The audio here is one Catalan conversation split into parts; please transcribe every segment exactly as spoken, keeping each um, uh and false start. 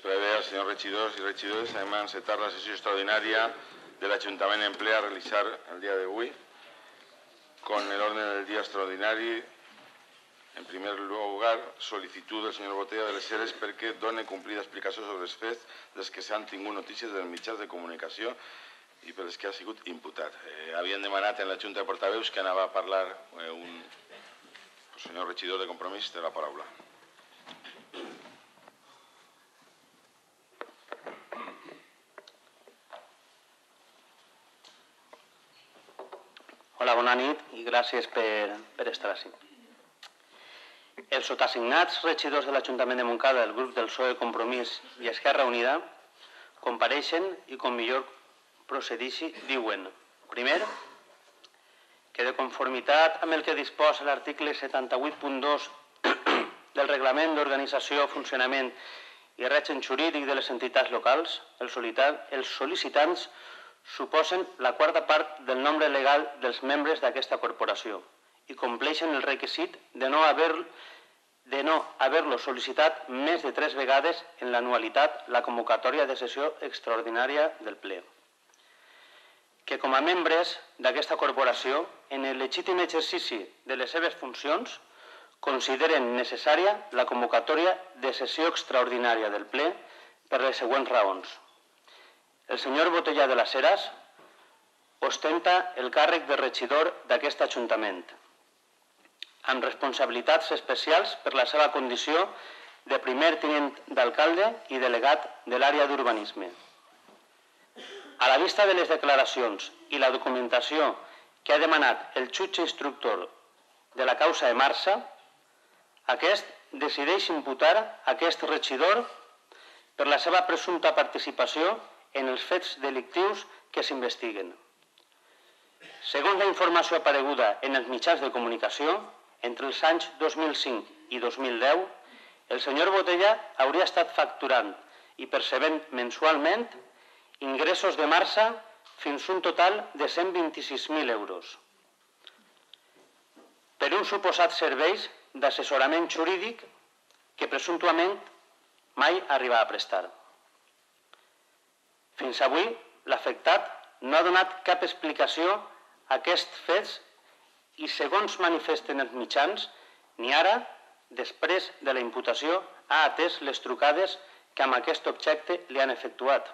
prevé als senyors regidors i regidores a encetar la sessió extraordinària de l'Ajuntament en ple a realitzar el dia d'avui. Con el orden del día extraordinario, en primer lugar, solicitud del señor Botella de les Heres perquè doni complida explicació sobre els fets dels que s'han tingut notícies dels mitjans de comunicació i per els que ha sigut imputat. Eh, havien demanat en la Junta de Portaveus que anava a parlar eh, un el senyor regidor de Compromís, té la paraula. Hola, bona nit i gràcies per, per estar així. Els sotassignats regidors de l'Ajuntament de Montcada del grup del P S O E, Compromís i Esquerra Unida compareixen i, com millor procedixi, diuen, primer, que de conformitat amb el que disposa l'article setanta-vuit punt dos del Reglament d'Organització, Funcionament i Règim Jurídic de les Entitats Locals, els sol·licitants suposen la quarta part del nombre legal dels membres d'aquesta corporació i compleixen el requisit de no haver-lo de no haver-lo sol·licitat més de tres vegades en l'anualitat la convocatòria de sessió extraordinària del ple. Que com a membres d'aquesta corporació, en el legítim exercici de les seves funcions, consideren necessària la convocatòria de sessió extraordinària del ple per les següents raons. El senyor Botella de les Heres ostenta el càrrec de regidor d'aquest Ajuntament, amb responsabilitats especials per la seva condició de primer tinent d'alcalde i delegat de l'àrea d'urbanisme. A la vista de les declaracions i la documentació que ha demanat el jutge instructor de la causa de Marsa, aquest decideix imputar aquest regidor per la seva presumpta participació en els fets delictius que s'investiguen. Segons la informació apareguda en els mitjans de comunicació, entre els anys dos mil cinc i dos mil deu, el senyor Botella hauria estat facturant i percebent mensualment ingressos de Marsa fins a un total de cent vint-i-sis mil euros per uns suposats serveis d'assessorament jurídic que presumptament mai arriba a prestar. Fins avui, l'afectat no ha donat cap explicació a aquests fets i, segons manifesten els mitjans, ni ara, després de la imputació, ha atès les trucades que amb aquest objecte li han efectuat.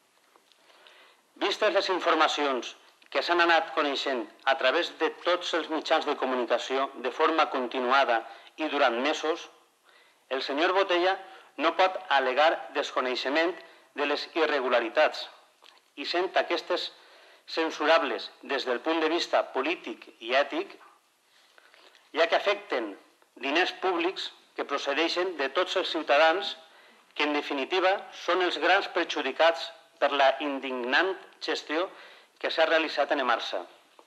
Vistes les informacions que s'han anat coneixent a través de tots els mitjans de comunicació de forma continuada i durant mesos, el senyor Botella no pot al·legar desconeixement de les irregularitats i sent aquestes censurables des del punt de vista polític i ètic, ja que afecten diners públics que procedeixen de tots els ciutadans que, en definitiva, són els grans perjudicats per la indignant gestió que s'ha realitzat en Marsa.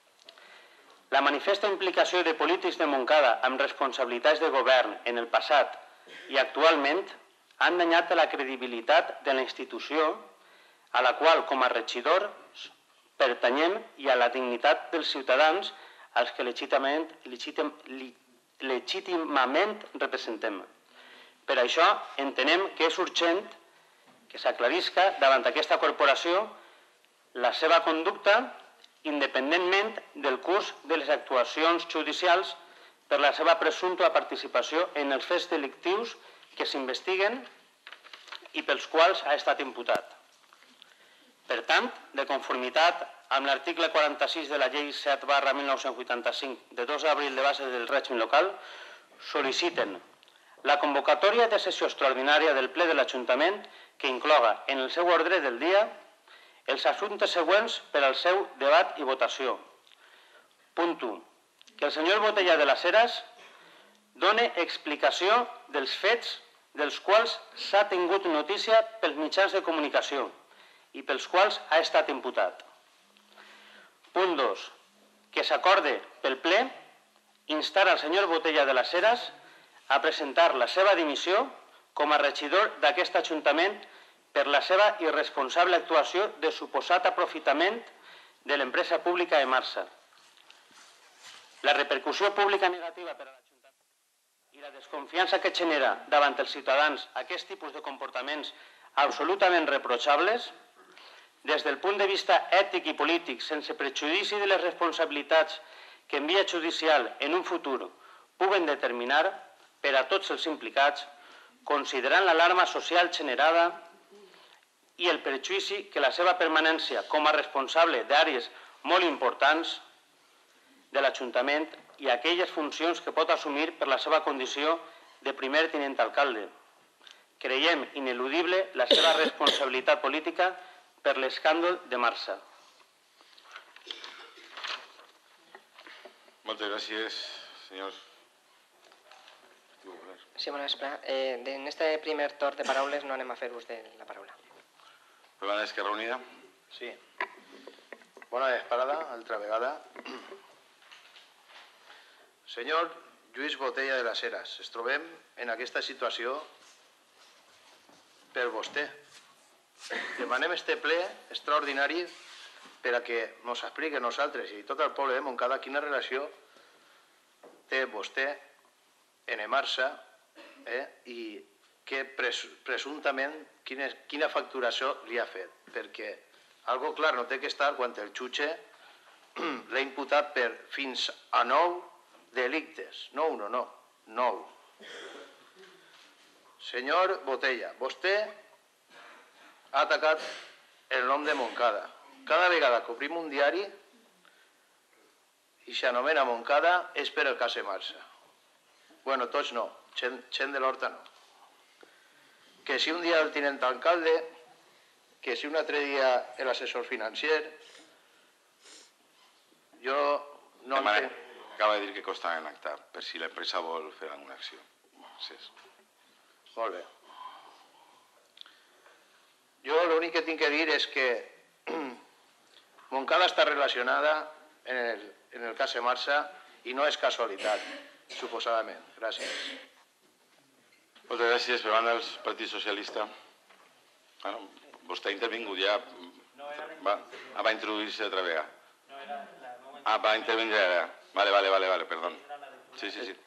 La manifesta implicació de polítics de Montcada amb responsabilitats de govern en el passat i actualment han danyat la credibilitat de la institució a la qual, com a regidors, pertanyem i a la dignitat dels ciutadans als que legítimament, legítim, legítimament representem. Per això entenem que és urgent que s'aclarisca davant aquesta corporació la seva conducta independentment del curs de les actuacions judicials per la seva presumpta participació en els fets delictius que s'investiguen i pels quals ha estat imputat. Per tant, de conformitat amb l'article quaranta-sis de la llei set barra mil nou-cents vuitanta-cinc de dos d'abril de base del règim local, sol·liciten la convocatòria de sessió extraordinària del ple de l'Ajuntament que incloga en el seu ordre del dia els assumptes següents per al seu debat i votació. Punt u. Que el senyor Botella de les Heres doni explicació dels fets dels quals s'ha tingut notícia pels mitjans de comunicació i pels quals ha estat imputat. Punt dos. Que s'acorde pel ple instar al senyor Botella de les Heres a presentar la seva dimissió com a regidor d'aquest Ajuntament per la seva irresponsable actuació de suposat aprofitament de l'empresa pública de Marsa. La repercussió pública negativa per a l'Ajuntament i la desconfiança que genera davant els ciutadans aquest tipus de comportaments absolutament reprotxables, des del punt de vista ètic i polític, sense prejudici de les responsabilitats que en via judicial en un futur puguen determinar per a tots els implicats, considerant l'alarma social generada i el perjudici que la seva permanència com a responsable d'àrees molt importants de l'Ajuntament i aquelles funcions que pot assumir per la seva condició de primer tinent alcalde. Creiem ineludible la seva responsabilitat política per l'escàndol de Marsa. Moltes gràcies, senyors. Sí, bona vespre. Eh, en este primer torn de paraules no anem a fer ús de la paraula. Per la d'Esquerra Unida. Sí. Bona vesprada, altra vegada. Senyor Lluís Botella de les Heras, ens trobem en aquesta situació per vostè. Demanem este ple extraordinari per a que ens expliqui a nosaltres i tot el poble de Montcada quina relació té vostè en Emarsa eh, i que pres, presumptament quina, quina facturació li ha fet. Perquè algo clar no té que estar quan el jutge l'ha imputat per fins a nou delictes. No uno, no, nou. Senyor Botella, vostè ha atacat el nom de Montcada. Cada vegada que obrim un diari i s'anomena Montcada és per el cas de Marsa. Bueno, tots no, gent de l'Horta no. Que si un dia el tinent alcalde, que si un altre dia l'assessor financer, jo no entenc... Acaba de dir que costa en acta, per si l'empresa vol fer alguna acció. Gràcies. Molt bé. Jo l'únic que tinc que dir és que Montcada està relacionada en el, en el cas de Marsa i no és casualitat, suposadament. Gràcies. Moltes gràcies. Per banda del Partit Socialista. Bueno, vostè ha intervingut ja. Va, va introduir-se altra vegada. Ah, va intervenir ara. Vale, vale, vale, vale, perdó. Sí, sí, sí.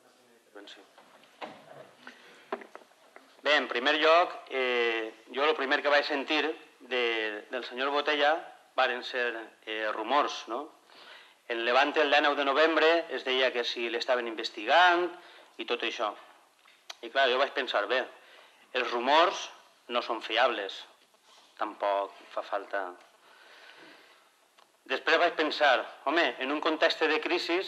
Bé, en primer lloc, eh, jo el primer que vaig sentir de, del senyor Botella van ser eh, rumors, no? En Levante el nou de novembre es deia que si l'estaven investigant i tot això. I clar, jo vaig pensar, bé, els rumors no són fiables, tampoc fa falta... Després vaig pensar, home, en un context de crisi,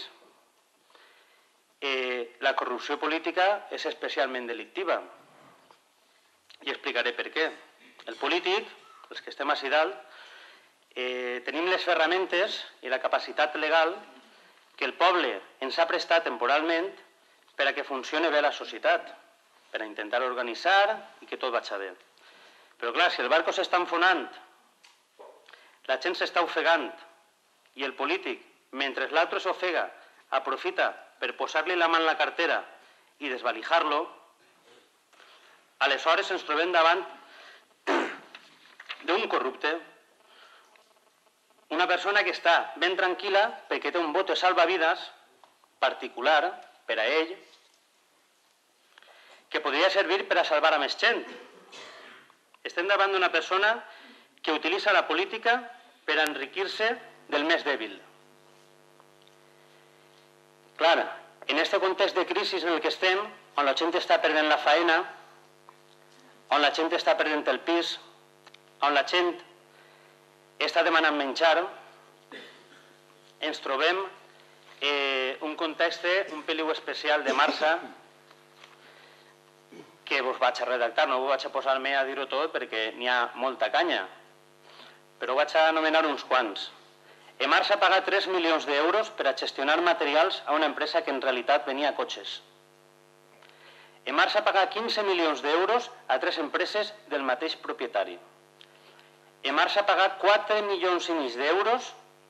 eh, la corrupció política és especialment delictiva. I explicaré per què. El polític, els que estem a dalt, eh, tenim les ferramentes i la capacitat legal que el poble ens ha prestat temporalment per a que funcioni bé la societat, per a intentar organitzar i que tot vagi bé. Però clar, si el barco s'està enfonant, la gent s'està ofegant i el polític, mentre l'altre s'ofega, aprofita per posar-li la mà en la cartera i desvalijar-lo, aleshores ens trobem davant d'un corrupte, una persona que està ben tranquil·la perquè té un bote salvavides particular per a ell que podria servir per a salvar a més gent. Estem davant d'una persona que utilitza la política per a enriquir-se del més dèbil. Clar, en aquest context de crisi en el que estem, on la gent està perdent la feina, on la gent està perdent el pis, on la gent està demanant menjar, ens trobem eh, un context un peliu especial de Marsa que vos vaig a redactar, no vos vaig a posar-me a dir-ho tot perquè n'hi ha molta canya, però vaig a anomenar uns quants. Emarsa ha pagat tres milions d'euros per a gestionar materials a una empresa que en realitat venia a cotxes. Emarsa ha pagat quinze milions d'euros a tres empreses del mateix propietari. Emarsa ha pagat quatre milions i mig d'euros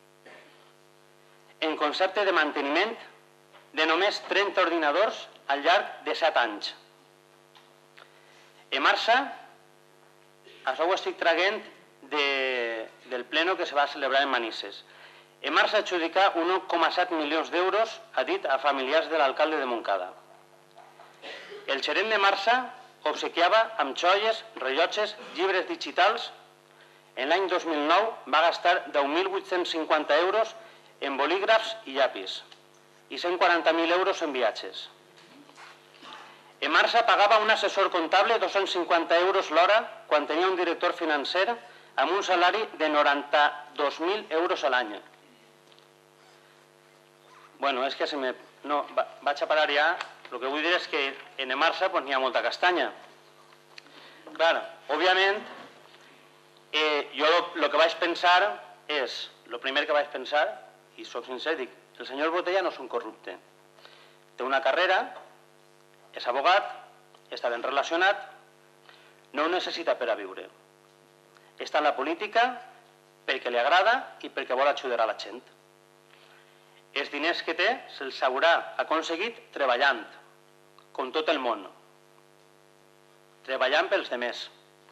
en concepte de manteniment de només trenta ordinadors al llarg de set anys. Emarsa, això ho estic traient de, del pleno que se va celebrar en Manises. Emarsa adjudicar un un coma set milions d'euros, ha dit, a familiars de l'alcalde de Montcada. El gerent de Marsa obsequiava amb joies, rellotges, llibres digitals. En l'any dos mil nou va gastar deu mil vuit-cents cinquanta euros en bolígrafs i llapis i cent quaranta mil euros en viatges. En març pagava un assessor comptable dos-cents cinquanta euros l'hora quan tenia un director financer amb un salari de noranta-dos mil euros a l'any. Bueno, és que se me... No, vaig a parar ja. El que vull dir és que en març n'hi ha molta castanya. Clar, òbviament, jo el que vaig pensar és, el primer que vaig pensar, i soc sincer, dic, el senyor Botella no és un corrupte. Té una carrera, és abogat, està ben relacionat, no ho necessita per a viure. Està en la política perquè li agrada i perquè vol ajudar a la gent. Els diners que té se'ls haurà aconseguit treballant, com tot el món. Treballant pels demés.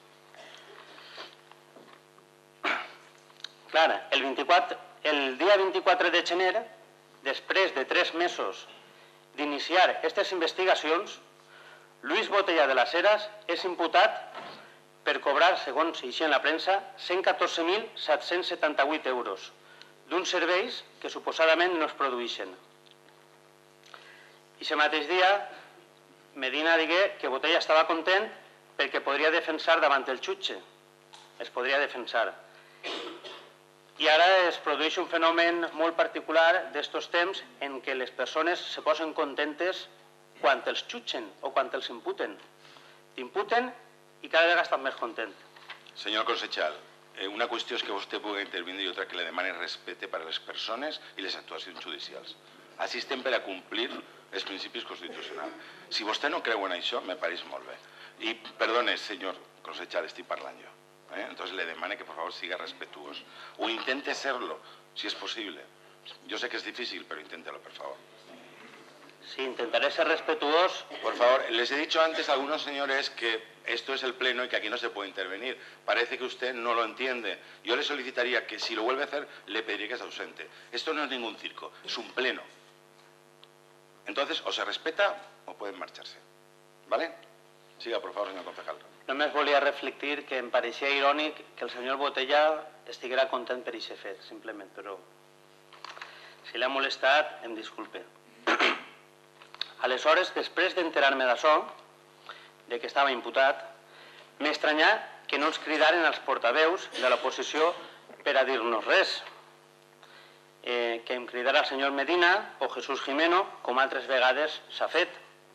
Clar, el, vint-i-quatre, el dia vint-i-quatre de gener, després de tres mesos d'iniciar aquestes investigacions, Luis Botella de las Heras és imputat per cobrar, segons així en la premsa, cent catorze mil set-cents setanta-vuit euros d'uns serveis que suposadament no es produeixen. I aquest mateix dia, Medina digué que Botella estava content perquè podria defensar davant el jutge. Es podria defensar. I ara es produeix un fenomen molt particular d'estos temps en què les persones se posen contentes quan els jutgen o quan els imputen. T'imputen i cada vegada estan més content. Senyor Consellal, una qüestió és que vostè pugui intervenir i altra que li demani respecte per a les persones i les actuacions judicials. Així estem per a complir els principis constitucionals. Si vostè no creu en això, me pareix molt bé. I, perdone, senyor Consellal, estic parlant jo. Entonces le demane que por favor siga respetuoso. O intente serlo, si es posible. Yo sé que es difícil, pero inténtelo, por favor. Sí, intentaré ser respetuoso. Por favor, les he dicho antes a algunos señores que esto es el pleno y que aquí no se puede intervenir. Parece que usted no lo entiende. Yo le solicitaría que si lo vuelve a hacer, le pediría que se ausente. Esto no es ningún circo, es un pleno. Entonces, o se respeta o pueden marcharse. ¿Vale? Siga, por favor, señor concejal. Només volia reflectir que em pareixia irònic que el senyor Botella estiguera content per aquest fet, simplement, però si l'ha molestat, em disculpe. Aleshores, després d'enterar-me d'això, de que estava imputat, m'estranyà que no ens cridaren els portaveus de l'oposició per a dir-nos res. Eh, que em cridara el senyor Medina o Jesús Jimeno, com altres vegades s'ha fet,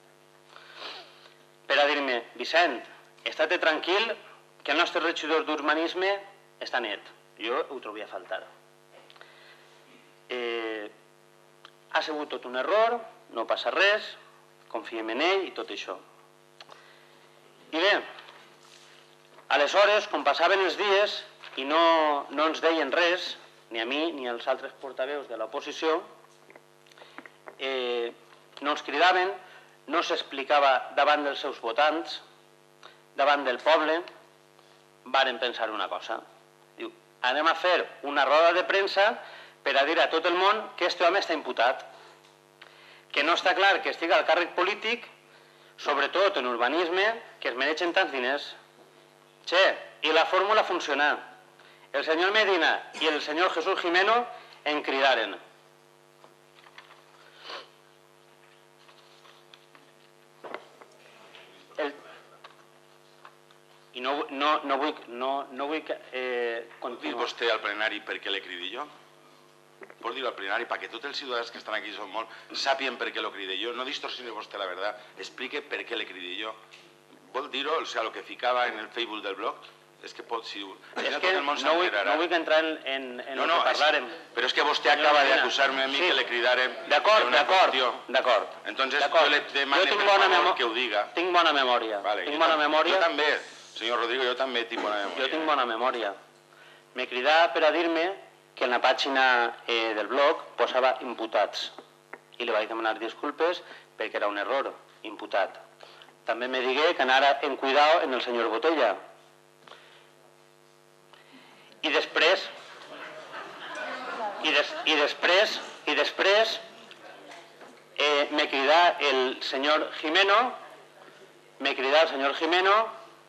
per a dir-me, Vicent, estate tranquil, que el nostre regidor d'urbanisme està net. Jo ho trobia a faltar. Eh, ha sigut tot un error, no passa res, confiem en ell i tot això. I bé, aleshores, com passaven els dies i no, no ens deien res, ni a mi ni als altres portaveus de l'oposició, eh, no ens cridaven, no s'explicava davant dels seus votants, davant del poble, varen pensar una cosa. Diu, anem a fer una roda de premsa per a dir a tot el món que este home està imputat, que no està clar que estigui al càrrec polític, sobretot en urbanisme, que es mereixen tants diners. Che, i la fórmula funciona. El senyor Medina i el senyor Jesús Jimeno en cridaren. El... I no, no, no vull, no, no vull eh, continuar. Diu vostè al plenari per què le cridi jo? Pot dir-ho al plenari perquè tots els ciutadans que estan aquí són molt, sàpien per què lo cride jo. No distorsione vostè la verdad, explique per què le cridi jo. Vol dir-ho, o sea, lo que ficava en el Facebook del blog, és que pot, si... És que no vull, no vull entrar en, en, en no, no, el que parlarem. És, però és que vostè acaba d'acusar-me a mi sí. que le cridarem... D'acord, d'acord, d'acord. Entonces jo le demano per favor que ho diga. Tinc bona memòria. Vale, tinc jo, bona memòria. Jo també, senyor Rodrigo, jo també tinc bona memòria. Jo tinc bona memòria. Me cridava per a dir-me que en la pàgina eh, del blog posava imputats. I li vaig demanar disculpes perquè era un error, imputat. També me digué que anara en cuidado en el senyor Botella. I després, i, des, i després, i després eh, me cridà el senyor Jimeno me crida el senyor Jimeno.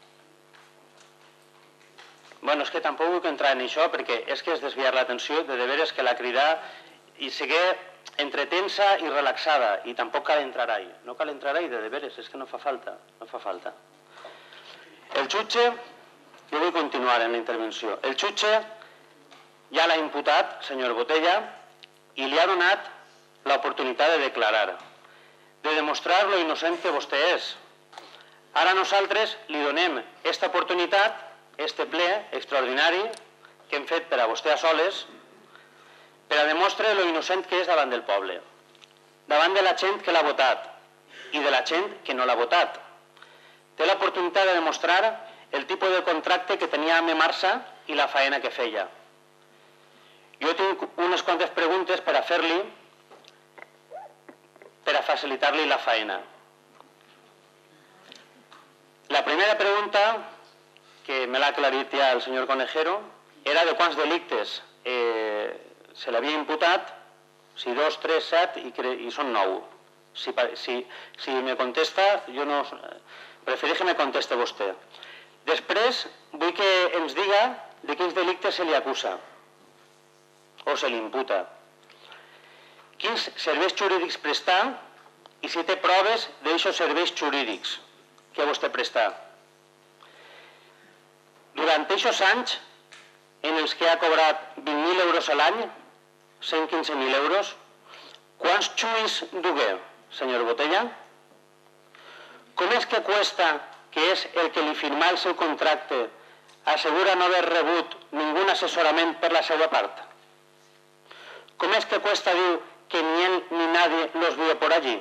Bueno, és que tampoc vull entrar en això, perquè és que és desviar l'atenció de deberes que la crida i seguir entretensa i relaxada, i tampoc cal entrar ahí. No cal entrar ahí de deberes, és que no fa falta, no fa falta. El jutge, jo vull continuar en la intervenció, el jutge ja l'ha imputat, senyor Botella, i li ha donat l'oportunitat de declarar, de demostrar lo innocent que vostè és. Ara nosaltres li donem aquesta oportunitat, este ple extraordinari que hem fet per a vostè a soles, per a demostrar lo innocent que és davant del poble, davant de la gent que l'ha votat i de la gent que no l'ha votat. Té l'oportunitat de demostrar el tipus de contracte que tenia amb Emarsa i la faena que feia. Jo tinc unes quantes preguntes per a fer-li, per a facilitar-li la faena. La primera pregunta, que me l'ha aclarit ja el senyor Conejero, era de quants delictes eh, se l'havia imputat, si dos, tres, set i, i són nou. Si, si, si me contesta, jo no... Prefereix que me conteste vostè. Després, vull que ens diga de quins delictes se li acusa o se li imputa. Quins serveis jurídics presta i si té proves d'aixòs serveis jurídics que vostè presta. Durant aquests anys en els que ha cobrat vint mil euros a l'any, cent quinze mil euros, quants xuis dugué, senyor Botella? Com és que cuesta, que és el que li firma el seu contracte, assegura no haver rebut ningú assessorament per la seva part? Com és que cuesta dir que ni él ni nadie los vio por allí?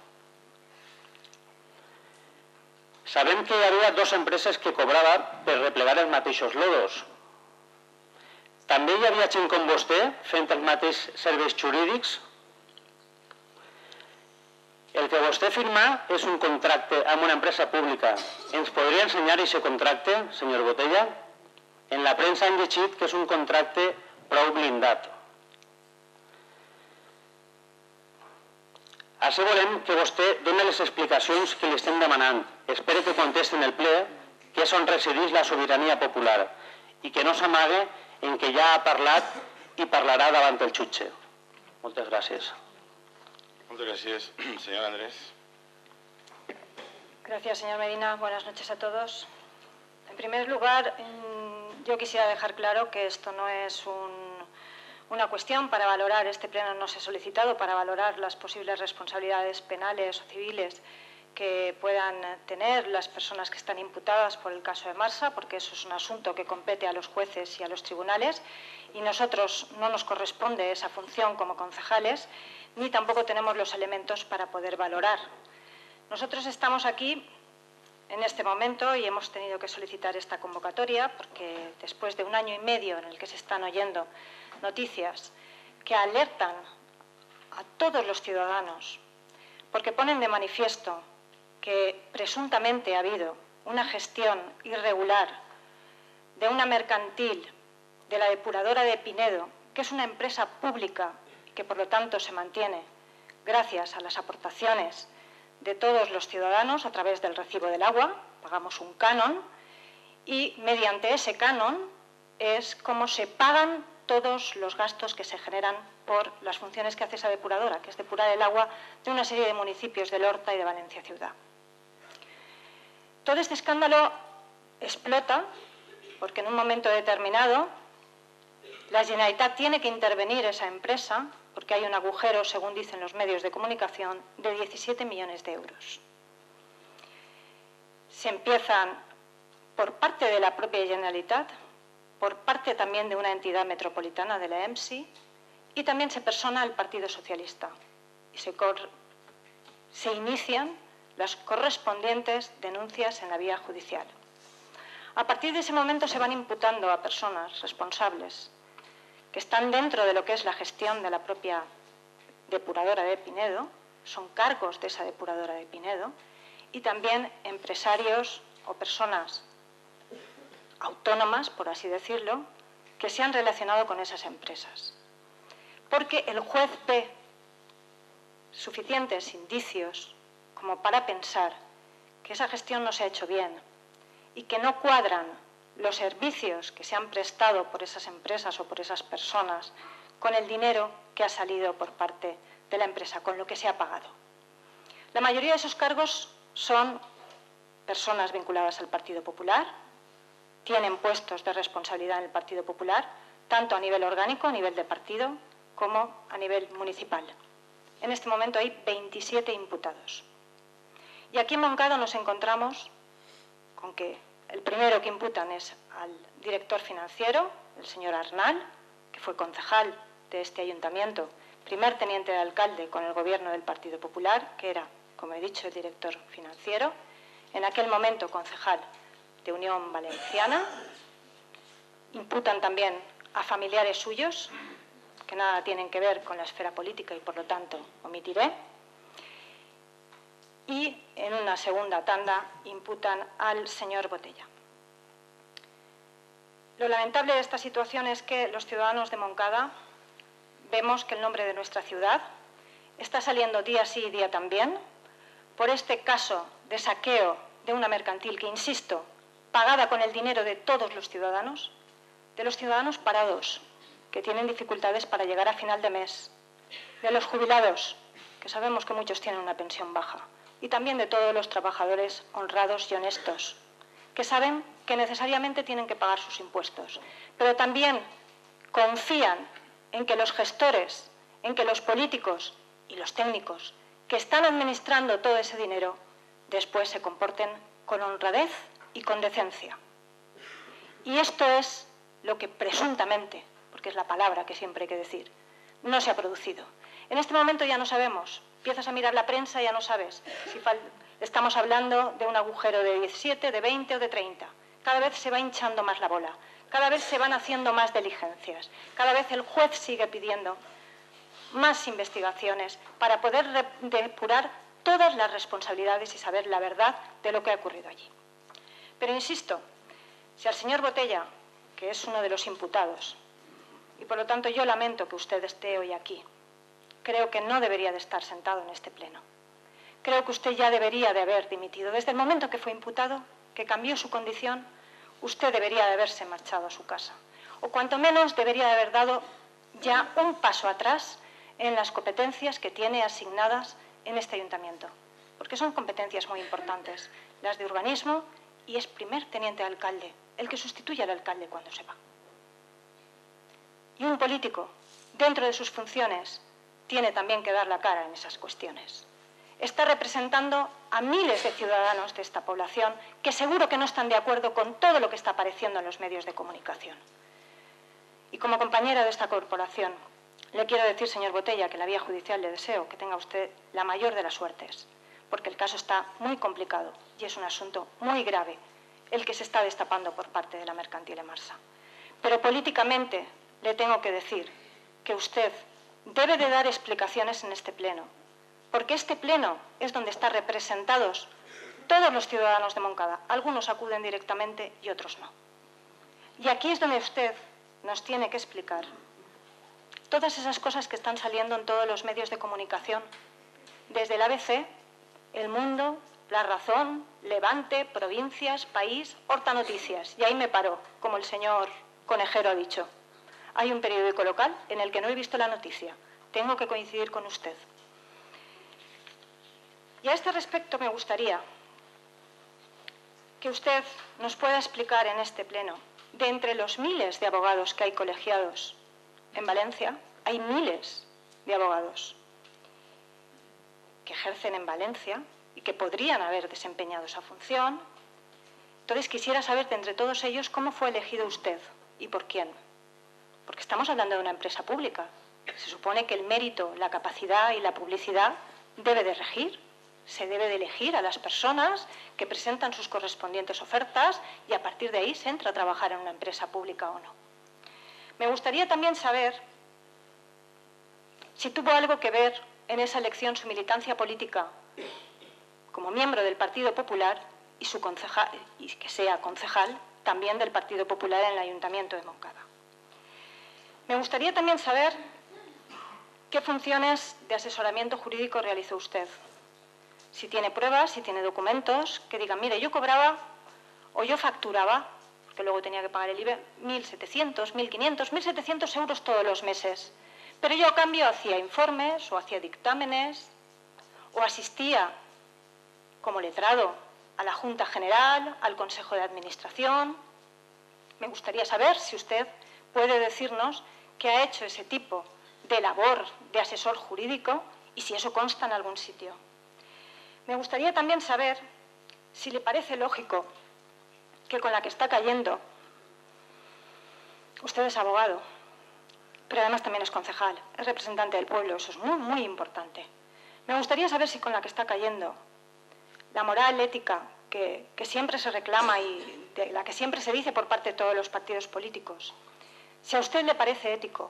Sabem que hi havia dues empreses que cobrava per replegar els mateixos lodos. També hi havia gent com vostè fent els mateixos serveis jurídics? El que vostè firma és un contracte amb una empresa pública. Ens podria ensenyar aquest contracte, senyor Botella? En la premsa han llegit que és un contracte prou blindat. Així volem que vostè doni les explicacions que li estem demanant. Espero que contesti en el ple que és on resideix la sobirania popular i que no s'amague en que ja ha parlat i parlarà davant el jutge. Moltes gràcies. Muchas gracias. Señor Andrés. Gracias, señor Medina. Buenas noches a todos. En primer lugar, yo quisiera dejar claro que esto no es un, una cuestión para valorar, este pleno no se ha solicitado para valorar las posibles responsabilidades penales o civiles que puedan tener las personas que están imputadas por el caso de Marsa, porque eso es un asunto que compete a los jueces y a los tribunales, y nosotros no nos corresponde esa función como concejales, ni tampoco tenemos los elementos para poder valorar. Nosotros estamos aquí en este momento y hemos tenido que solicitar esta convocatoria porque después de un año y medio en el que se están oyendo noticias que alertan a todos los ciudadanos, porque ponen de manifiesto que presuntamente ha habido una gestión irregular de una mercantil de la depuradora de Pinedo, que es una empresa pública y que por lo tanto se mantiene gracias a las aportaciones de todos los ciudadanos a través del recibo del agua, pagamos un canon y mediante ese canon es como se pagan todos los gastos que se generan por las funciones que hace esa depuradora, que es depurar el agua de una serie de municipios del Horta y de Valencia Ciudad. Todo este escándalo explota porque en un momento determinado la Generalitat tiene que intervenir esa empresa porque hay un agujero, según dicen los medios de comunicación, de diecisiete millones de euros. Se empiezan por parte de la propia Generalitat, por parte también de una entidad metropolitana de la E M S I y también se persona el Partido Socialista y se, se inician las correspondientes denuncias en la vía judicial. A partir de ese momento se van imputando a personas responsables que están dentro de lo que es la gestión de la propia depuradora de Pinedo, son cargos de esa depuradora de Pinedo, y también empresarios o personas autónomas, por así decirlo, que se han relacionado con esas empresas. Porque el juez ve suficientes indicios como para pensar que esa gestión no se ha hecho bien y que no cuadran los servicios que se han prestado por esas empresas o por esas personas con el dinero que ha salido por parte de la empresa, con lo que se ha pagado. La mayoría de esos cargos son personas vinculadas al Partido Popular, tienen puestos de responsabilidad en el Partido Popular, tanto a nivel orgánico, a nivel de partido, como a nivel municipal. En este momento hay veintisiete imputados. Y aquí en Moncada nos encontramos con que el primero que imputan es al director financiero, el señor Arnal, que fue concejal de este ayuntamiento, primer teniente de alcalde con el gobierno del Partido Popular, que era, como he dicho, el director financiero, en aquel momento concejal de Unión Valenciana. Imputan también a familiares suyos, que nada tienen que ver con la esfera política y por lo tanto omitiré. Y en una segunda tanda imputan al señor Botella. Lo lamentable de esta situación es que los ciudadanos de Moncada vemos que el nombre de nuestra ciudad está saliendo día sí y día también por este caso de saqueo de una mercantil que, insisto, pagada con el dinero de todos los ciudadanos, de los ciudadanos parados, que tienen dificultades para llegar a final de mes, de los jubilados, que sabemos que muchos tienen una pensión baja, y también de todos los trabajadores honrados y honestos, que saben que necesariamente tienen que pagar sus impuestos, pero también confían en que los gestores, en que los políticos y los técnicos que están administrando todo ese dinero después se comporten con honradez y con decencia. Y esto es lo que presuntamente, porque es la palabra que siempre hay que decir, no se ha producido. En este momento ya no sabemos, empiezas a mirar la prensa y ya no sabes si estamos hablando de un agujero de diecisiete, de veinte o de treinta. Cada vez se va hinchando más la bola, cada vez se van haciendo más diligencias, cada vez el juez sigue pidiendo más investigaciones para poder depurar todas las responsabilidades y saber la verdad de lo que ha ocurrido allí. Pero insisto, si al señor Botella, que es uno de los imputados, y por lo tanto yo lamento que usted esté hoy aquí, creo que no debería de estar sentado en este pleno. Creo que usted ya debería de haber dimitido. Desde el momento que fue imputado, que cambió su condición, usted debería de haberse marchado a su casa. O cuanto menos debería de haber dado ya un paso atrás en las competencias que tiene asignadas en este ayuntamiento. Porque son competencias muy importantes, las de urbanismo, y es primer teniente de alcalde, el que sustituye al alcalde cuando se va. Y un político, dentro de sus funciones, tiene también que dar la cara en esas cuestiones. Está representando a miles de ciudadanos de esta población que seguro que no están de acuerdo con todo lo que está apareciendo en los medios de comunicación. Y como compañera de esta corporación, le quiero decir, señor Botella, que en la vía judicial le deseo que tenga usted la mayor de las suertes, porque el caso está muy complicado y es un asunto muy grave el que se está destapando por parte de la mercantil Emarsa. Pero políticamente le tengo que decir que usted debe de dar explicaciones en este pleno, porque este pleno es donde están representados todos los ciudadanos de Moncada. Algunos acuden directamente y otros no. Y aquí es donde usted nos tiene que explicar todas esas cosas que están saliendo en todos los medios de comunicación, desde el A B C, El Mundo, La Razón, Levante, Provincias, País, Horta Noticias. Y ahí me paró, como el señor Conejero ha dicho. Hay un periódico local en el que no he visto la noticia. Tengo que coincidir con usted. Y a este respecto me gustaría que usted nos pueda explicar en este pleno, de entre los miles de abogados que hay colegiados en Valencia, hay miles de abogados que ejercen en Valencia y que podrían haber desempeñado esa función. Entonces quisiera saber de entre todos ellos cómo fue elegido usted y por quién. Porque estamos hablando de una empresa pública. Se supone que el mérito, la capacidad y la publicidad debe de regir. Se debe de elegir a las personas que presentan sus correspondientes ofertas y a partir de ahí se entra a trabajar en una empresa pública o no. Me gustaría también saber si tuvo algo que ver en esa elección su militancia política como miembro del Partido Popular y, su concejal, y que sea concejal también del Partido Popular en el Ayuntamiento de Moncada. Me gustaría también saber qué funciones de asesoramiento jurídico realizó usted, si tiene pruebas, si tiene documentos, que digan, mire, yo cobraba o yo facturaba, porque luego tenía que pagar el I V A, mil setecientos, mil quinientos, mil setecientos euros todos los meses. Pero yo a cambio hacía informes o hacía dictámenes o asistía como letrado a la Junta General, al Consejo de Administración. Me gustaría saber si usted puede decirnos que ha hecho ese tipo de labor de asesor jurídico y si eso consta en algún sitio. Me gustaría también saber si le parece lógico que con la que está cayendo, usted es abogado, pero además también es concejal, es representante del pueblo, eso es muy, muy importante. Me gustaría saber si con la que está cayendo, la moral ética que, que siempre se reclama y de la que siempre se dice por parte de todos los partidos políticos, si a usted le parece ético,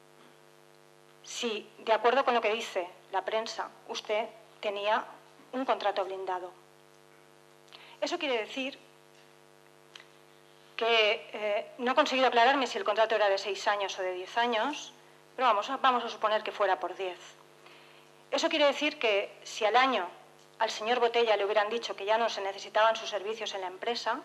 si, de acuerdo con lo que dice la prensa, usted tenía un contrato blindado. Eso quiere decir que eh, no he conseguido aclararme si el contrato era de seis años o de diez años, pero vamos, vamos a suponer que fuera por diez. Eso quiere decir que si al año al señor Botella le hubieran dicho que ya no se necesitaban sus servicios en la empresa,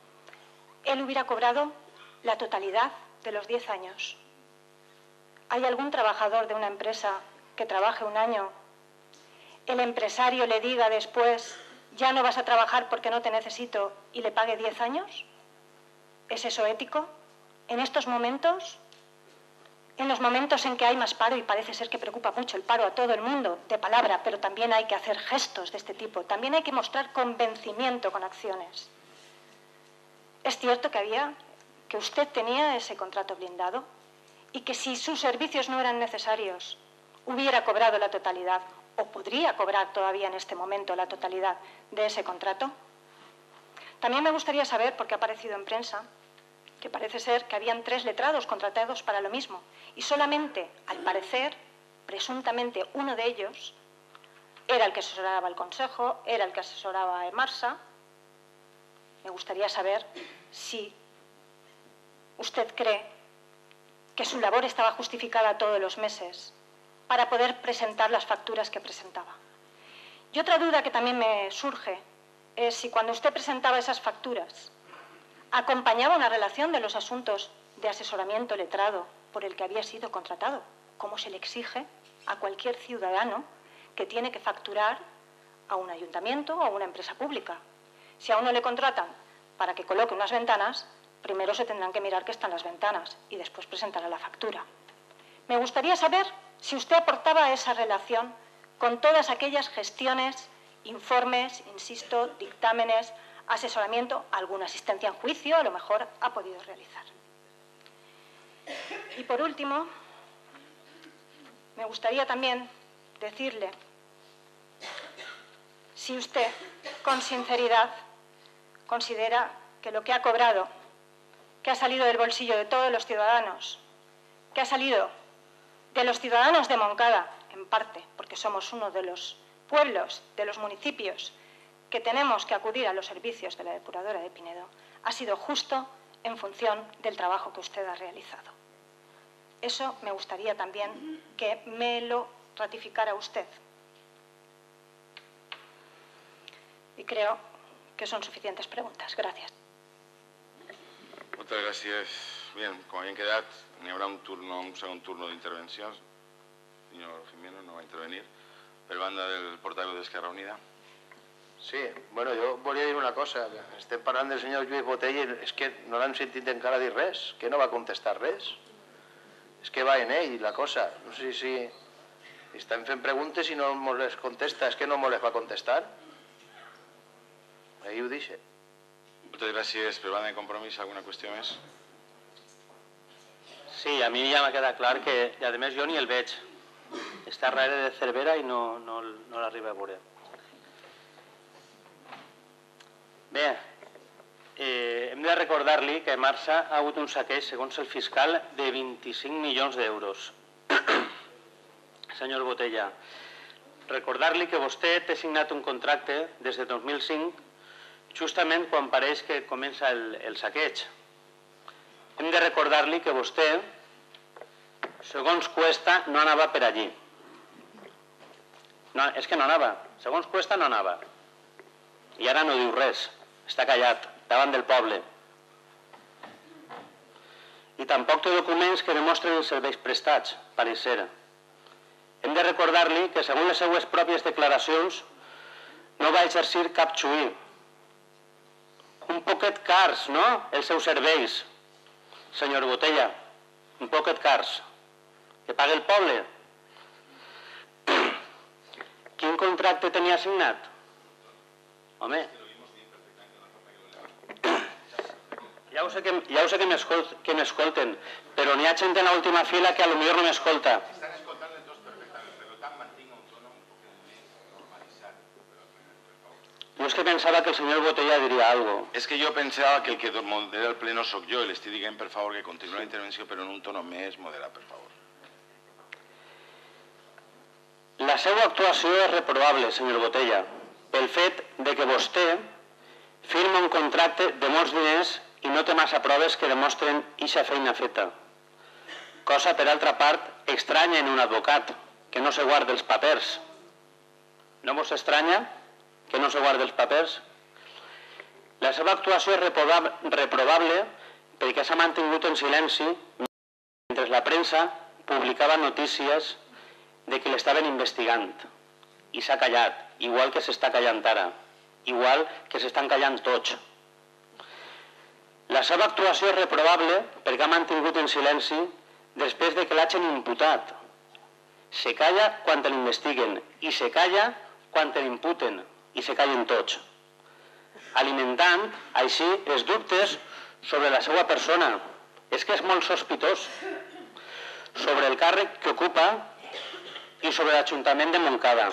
él hubiera cobrado la totalidad de los diez años. ¿Hay algún trabajador de una empresa que trabaje un año, el empresario le diga después, ya no vas a trabajar porque no te necesito, y le pague diez años? ¿Es eso ético? En estos momentos, en los momentos en que hay más paro, y parece ser que preocupa mucho el paro a todo el mundo, de palabra, pero también hay que hacer gestos de este tipo, también hay que mostrar convencimiento con acciones. Es cierto que había, que usted tenía ese contrato blindado y que si sus servicios no eran necesarios, hubiera cobrado la totalidad, o podría cobrar todavía en este momento la totalidad de ese contrato. También me gustaría saber, porque ha aparecido en prensa, que parece ser que habían tres letrados contratados para lo mismo y solamente, al parecer, presuntamente uno de ellos era el que asesoraba al Consejo, era el que asesoraba a Emarsa. Me gustaría saber si usted cree que su labor estaba justificada todos los meses para poder presentar las facturas que presentaba. Y otra duda que también me surge es si cuando usted presentaba esas facturas acompañaba una relación de los asuntos de asesoramiento letrado por el que había sido contratado, como se le exige a cualquier ciudadano que tiene que facturar a un ayuntamiento o a una empresa pública. Si a uno le contratan para que coloque unas ventanas, primero se tendrán que mirar que están las ventanas y después presentará la factura. Me gustaría saber si usted aportaba esa relación con todas aquellas gestiones, informes, insisto, dictámenes, asesoramiento, alguna asistencia en juicio, a lo mejor ha podido realizar. Y por último, me gustaría también decirle si usted, con sinceridad, considera que lo que ha cobrado, que ha salido del bolsillo de todos los ciudadanos, que ha salido de los ciudadanos de Moncada, en parte, porque somos uno de los pueblos, de los municipios que tenemos que acudir a los servicios de la depuradora de Pinedo, ha sido justo en función del trabajo que usted ha realizado. Eso me gustaría también que me lo ratificara usted. Y creo que son suficientes preguntas. Gracias. Muchas gracias. Bien, como habían quedado, ni habrá un turno, un segundo turno de intervención. El señor Jimeno no va a intervenir. Per banda del portaveu d'Esquerra Unida. Sí, bueno, jo volia dir una cosa. Estem parlant del senyor Lluís Botella i és que no l'hem sentit encara dir res, que no va contestar res. És que va en ell la cosa. No sé si estem fent preguntes i no ens les contesta. És que no ens les va contestar. Ahí ho deixa. Muchas gracias. Per banda de Compromís, ¿alguna qüestió més? Sí, a mi ja m'ha quedat clar que, i a més jo ni el veig. Està darrere de Cervera i no, no, no l'arriba a veure. Bé, eh, hem de recordar-li que a Marsa ha hagut un saqueig, segons el fiscal, de vint-i-cinc milions d'euros. Senyor Botella, recordar-li que vostè té signat un contracte des de dos mil cinc, justament quan pareix que comença el, el saqueig. Hem de recordar-li que vostè, segons Cuesta, no anava per allí. No, és que no anava. Segons Cuesta no anava. I ara no diu res. Està callat, davant del poble. I tampoc té documents que demostren els serveis prestats, pareix ser. Hem de recordar-li que, segons les seues pròpies declaracions, no va exercir cap xuí. Un poquet cars, no?, els seus serveis. Senyor Botella, un poquet cars. Que pague el poble. Quin contracte tenia assignat? Home, ja ho sé que, ja ho sé que m'escolten, però n'hi ha gent en l'última fila que potser no m'escolta. Estan escoltant les dos perfectament, per tant mantinc un tono un poc més normalitzat. Jo és que pensava que el senyor Botella diria alguna cosa. És que jo pensava que el que modera el ple no sóc jo i l'estic dient, per favor, que continuï la intervenció, però en un tono més moderat, per favor. La seva actuació és reprovable, senyor Botella, pel fet de que vostè firma un contracte de molts diners i no té massa proves que demostren eixa feina feta. Cosa, per altra part, estranya en un advocat, que no se guarda els papers. No vos estranya que no se guarda els papers? La seva actuació és reprovable perquè s'ha mantingut en silenci mentre la premsa publicava notícies de que l'estaven investigant i s'ha callat, igual que s'està callant ara, igual que s'estan callant tots. La seva actuació és reprovable perquè ha mantingut en silenci després de que l'hagin imputat. Se calla quan l'investiguen i se calla quan l'imputen i se callen tots, alimentant així els dubtes sobre la seva persona. És que és molt sospitós sobre el càrrec que ocupa i sobre l'Ajuntament de Montcada.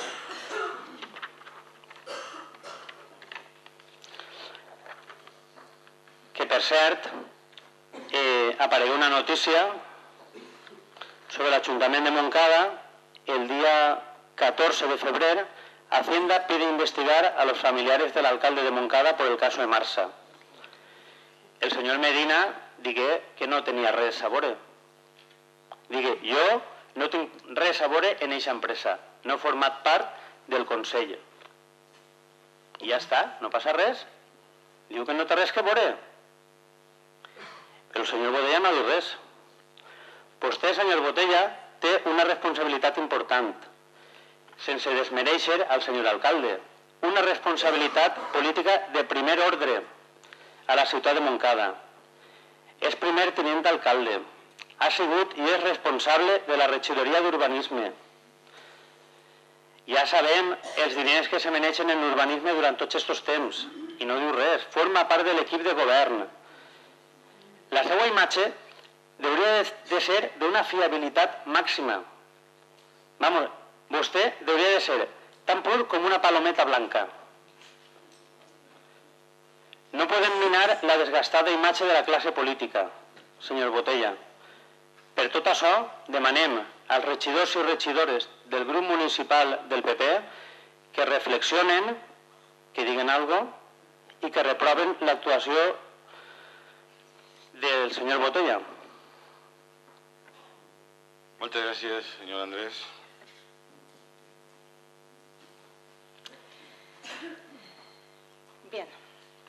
Que, per cert, eh, aparegué una notícia sobre l'Ajuntament de Montcada el dia catorce de febrer. Hacienda pide investigar a los familiares del alcalde de Montcada por el caso de Marsa. El senyor Medina digué que no tenia res a veure. Digué, jo no tinc res a veure en aquesta empresa, no he format part del Consell. I ja està, no passa res. Diu que no té res que veure. Però el senyor Botella no diu res. Vostè, senyor Botella, té una responsabilitat important, sense desmereixer al senyor alcalde, una responsabilitat política de primer ordre a la ciutat de Montcada. És primer tinent d'alcalde. Ha sigut i és responsable de la regidoria d'urbanisme. Ja sabem els diners que se manegen en urbanisme durant tots aquests temps, i no diu res, forma part de l'equip de govern. La seva imatge hauria de ser d'una fiabilitat màxima. Vamos, vostè hauria de ser tan pur com una palometa blanca. No podem minar la desgastada imatge de la classe política, senyor Botella. Per tot això, demanem als regidors i regidores del grup municipal del P P que reflexionen, que diguen alguna cosa i que reproven l'actuació del senyor Botella. Moltes gràcies, senyor Andrés. Bien.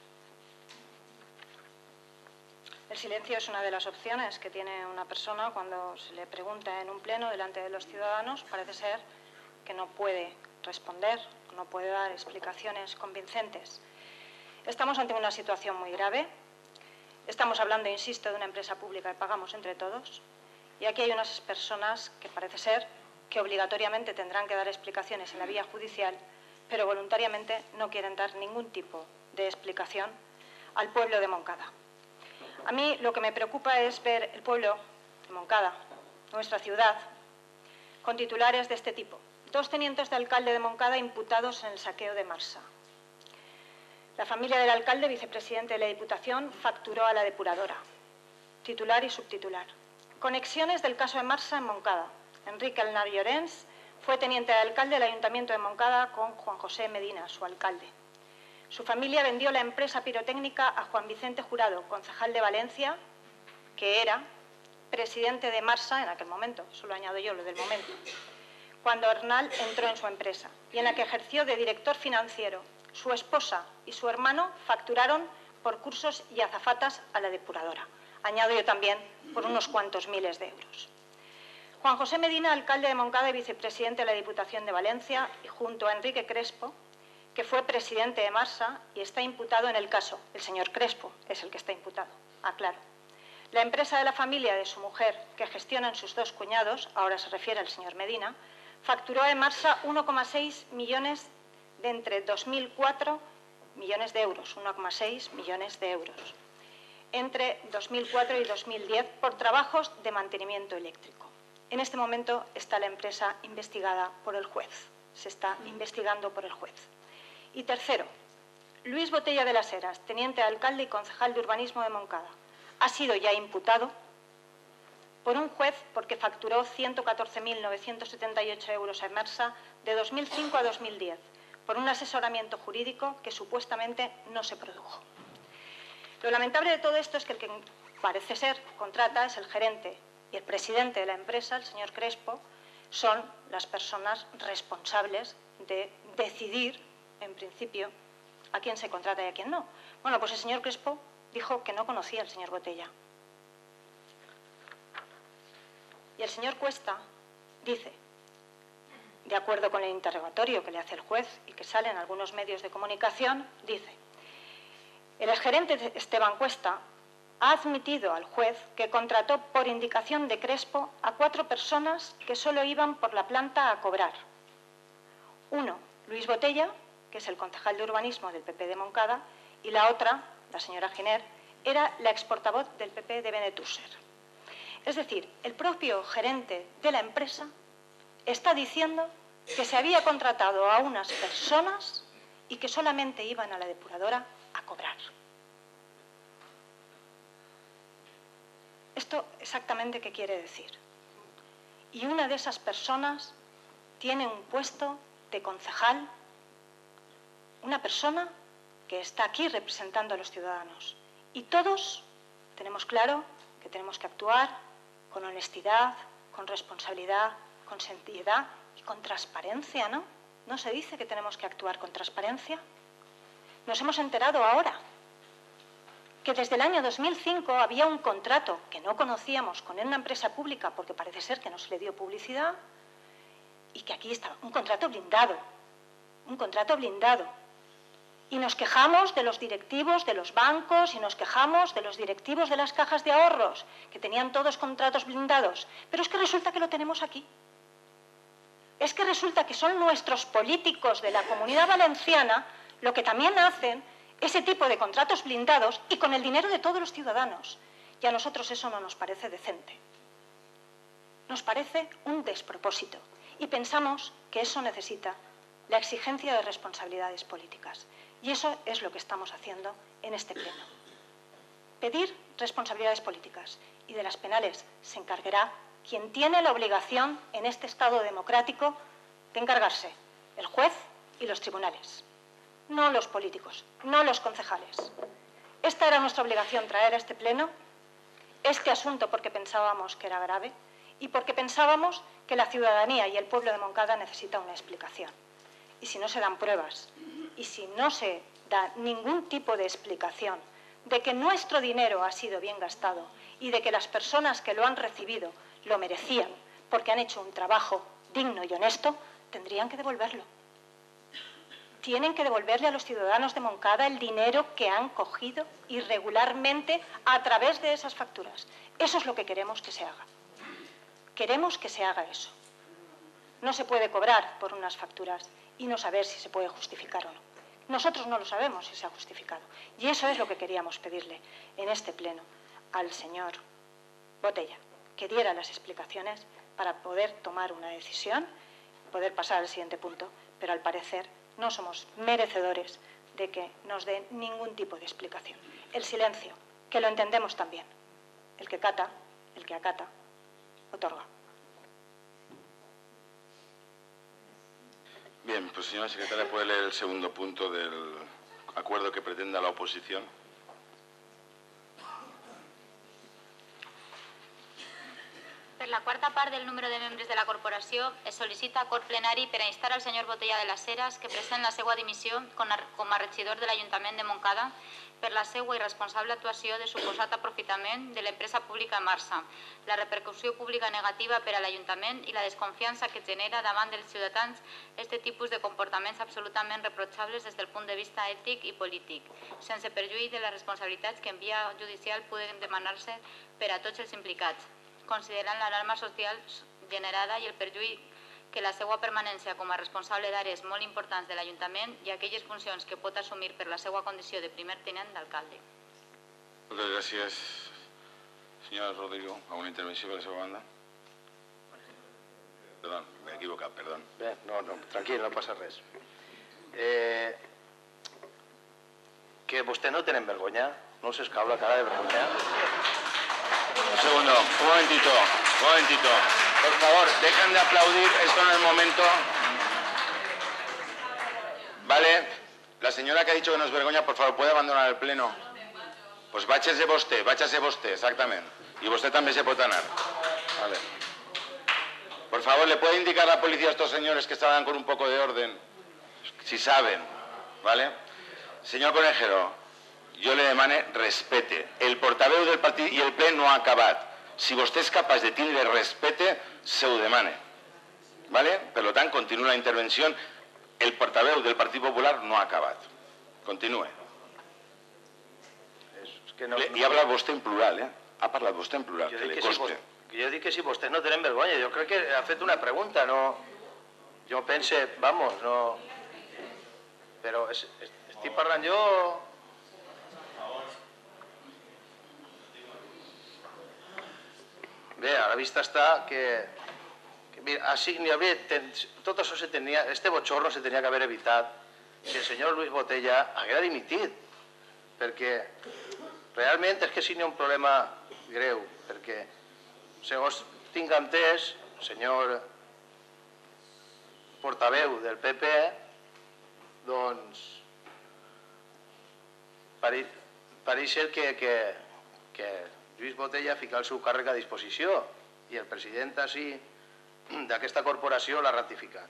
El silencio es una de las opciones que tiene una persona cuando se le pregunta en un pleno delante de los ciudadanos. Parece ser que no puede responder, no puede dar explicaciones convincentes. Estamos ante una situación muy grave. Estamos hablando, insisto, de una empresa pública que pagamos entre todos. Y aquí hay unas personas que parece ser que obligatoriamente tendrán que dar explicaciones en la vía judicial, pero voluntariamente no quieren dar ningún tipo de explicación al pueblo de Montcada. A mí lo que me preocupa es ver el pueblo de Montcada, nuestra ciudad, con titulares de este tipo. Dos tenientes de alcalde de Montcada imputados en el saqueo de Marsa. La familia del alcalde, vicepresidente de la Diputación, facturó a la depuradora. Titular y subtitular. Conexiones del caso de Marsa en Montcada. Enrique Alnar Llorens fue teniente de alcalde del Ayuntamiento de Montcada con Juan José Medina, su alcalde. Su familia vendió la empresa pirotécnica a Juan Vicente Jurado, concejal de Valencia, que era presidente de Marsa en aquel momento, solo añado yo lo del momento, cuando Arnal entró en su empresa y en la que ejerció de director financiero. Su esposa y su hermano facturaron por cursos y azafatas a la depuradora. Añado yo también por unos cuantos miles de euros. Juan José Medina, alcalde de Moncada y vicepresidente de la Diputación de Valencia, y junto a Enrique Crespo, que fue presidente de Marsa y está imputado en el caso. El señor Crespo es el que está imputado, aclaro. La empresa de la familia de su mujer, que gestionan sus dos cuñados, ahora se refiere al señor Medina, facturó a Marsa uno coma seis millones de entre dos mil cuatro millones de euros, uno coma seis millones de euros, entre dos mil cuatro y dos mil diez por trabajos de mantenimiento eléctrico. En este momento está la empresa investigada por el juez, se está investigando por el juez. Y tercero, Luis Botella de las Heras, teniente de alcalde y concejal de urbanismo de Moncada, ha sido ya imputado por un juez porque facturó ciento catorce mil novecientos setenta y ocho euros a Emersa de dos mil cinco a dos mil diez por un asesoramiento jurídico que supuestamente no se produjo. Lo lamentable de todo esto es que el que parece ser contrata es el gerente y el presidente de la empresa, el señor Crespo, son las personas responsables de decidir, en principio, a quién se contrata y a quién no. Bueno, pues el señor Crespo dijo que no conocía al señor Botella. Y el señor Cuesta dice, de acuerdo con el interrogatorio que le hace el juez y que sale en algunos medios de comunicación, dice, el exgerente Esteban Cuesta ha admitido al juez que contrató por indicación de Crespo a cuatro personas que solo iban por la planta a cobrar. Uno, Luis Botella, que es el concejal de urbanismo del P P de Moncada, y la otra, la señora Giner, era la exportavoz del P P de Benetússer. Es decir, el propio gerente de la empresa está diciendo que se había contratado a unas personas y que solamente iban a la depuradora a cobrar. ¿Esto exactamente qué quiere decir? Y una de esas personas tiene un puesto de concejal, una persona que está aquí representando a los ciudadanos. Y todos tenemos claro que tenemos que actuar con honestidad, con responsabilidad, con seriedad y con transparencia, ¿no? ¿No se dice que tenemos que actuar con transparencia? Nos hemos enterado ahora que desde el año dos mil cinco había un contrato que no conocíamos con una empresa pública porque parece ser que no se le dio publicidad y que aquí estaba un contrato blindado, un contrato blindado. Y nos quejamos de los directivos de los bancos y nos quejamos de los directivos de las cajas de ahorros, que tenían todos contratos blindados. Pero es que resulta que lo tenemos aquí. Es que resulta que son nuestros políticos de la Comunidad Valenciana lo que también hacen ese tipo de contratos blindados y con el dinero de todos los ciudadanos. Y a nosotros eso no nos parece decente. Nos parece un despropósito. Y pensamos que eso necesita la exigencia de responsabilidades políticas. Y eso es lo que estamos haciendo en este pleno. Pedir responsabilidades políticas y de las penales se encargará quien tiene la obligación en este Estado democrático de encargarse, el juez y los tribunales. No los políticos, no los concejales. Esta era nuestra obligación, traer a este pleno este asunto porque pensábamos que era grave y porque pensábamos que la ciudadanía y el pueblo de Moncada necesita una explicación. Y si no se dan pruebas y si no se da ningún tipo de explicación de que nuestro dinero ha sido bien gastado y de que las personas que lo han recibido lo merecían porque han hecho un trabajo digno y honesto, tendrían que devolverlo. Tienen que devolverle a los ciudadanos de Moncada el dinero que han cogido irregularmente a través de esas facturas. Eso es lo que queremos que se haga. Queremos que se haga eso. No se puede cobrar por unas facturas y no saber si se puede justificar o no. Nosotros no lo sabemos si se ha justificado. Y eso es lo que queríamos pedirle en este pleno al señor Botella, que diera las explicaciones para poder tomar una decisión, poder pasar al siguiente punto, pero al parecer no somos merecedores de que nos dé ningún tipo de explicación. El silencio, que lo entendemos también. El que cata, el que acata, otorga. Bien, pues señora secretaria, ¿puede leer el segundo punto del acuerdo que pretenda la oposición? Per la quarta part del número de membres de la corporació es sol·licita acord plenari per a instar al senyor Botella de las Heras que present la seva dimissió com a regidor de l'Ajuntament de Montcada per la seva irresponsable actuació de suposat aprofitament de l'empresa pública Marsa, la repercussió pública negativa per a l'Ajuntament i la desconfiança que genera davant dels ciutadans aquest tipus de comportaments absolutament reprotxables des del punt de vista ètic i polític, sense perjuí de les responsabilitats que en via judicial poden demanar-se per a tots els implicats, considerant l'alarma social generada i el perjuí que la seva permanència com a responsable d'àrees molt importants de l'Ajuntament i aquelles funcions que pot assumir per la seva condició de primer tinent d'alcalde. Moltes gràcies. Senyora Rodrigo, alguna intervenció per la seva banda? Perdó, m'he equivocat, perdó. Bé, no, no, tranquil, no passa res. Eh, que vostè no tenen vergonya? No se escau la cara de vergonya? Un segundo, un momentito, un momentito. Por favor, dejen de aplaudir, esto no es el momento. Vale, la señora que ha dicho que no es vergonya, por favor, ¿puede abandonar el pleno? Pues váchese vostè, váchase vostè, exactament. Y vostè també se pot anar. Vale. Por favor, ¿le puede indicar a la policía a estos señores que estaban con un poco de orden? Si saben, ¿vale? Señor Conejero, jo le demane respete. El portaveu del partit i el ple no ha acabat. Si vostè és capaç de tindre respete, se ho demane. ¿Vale? Per tant, continua la intervenció. El portaveu del Partit Popular no ha acabat. Continue. Que no, I ha parlat vostè en plural, eh? Ha parlat vostè en plural, jo que li que coste. Si, jo dic que si vostès no tenen vergonya, jo crec que ha fet una pregunta, no... Jo pense, vamos, no... Però es, es, estic parlant jo... Bé, a la vista està que... que mira, així n'hi havia... Ten, tot això se tenia... Este bochorno se tenia que haver evitat si el senyor Luis Botella haguera dimitit. Perquè realment és que sí n'hi ha un problema greu. Perquè, segons tinc entès, el senyor portaveu del P P, doncs... Pareix, pareix ser que... que, que Lluís Botella fica el seu càrrec a disposició i el president així d'aquesta corporació l'ha ratificat.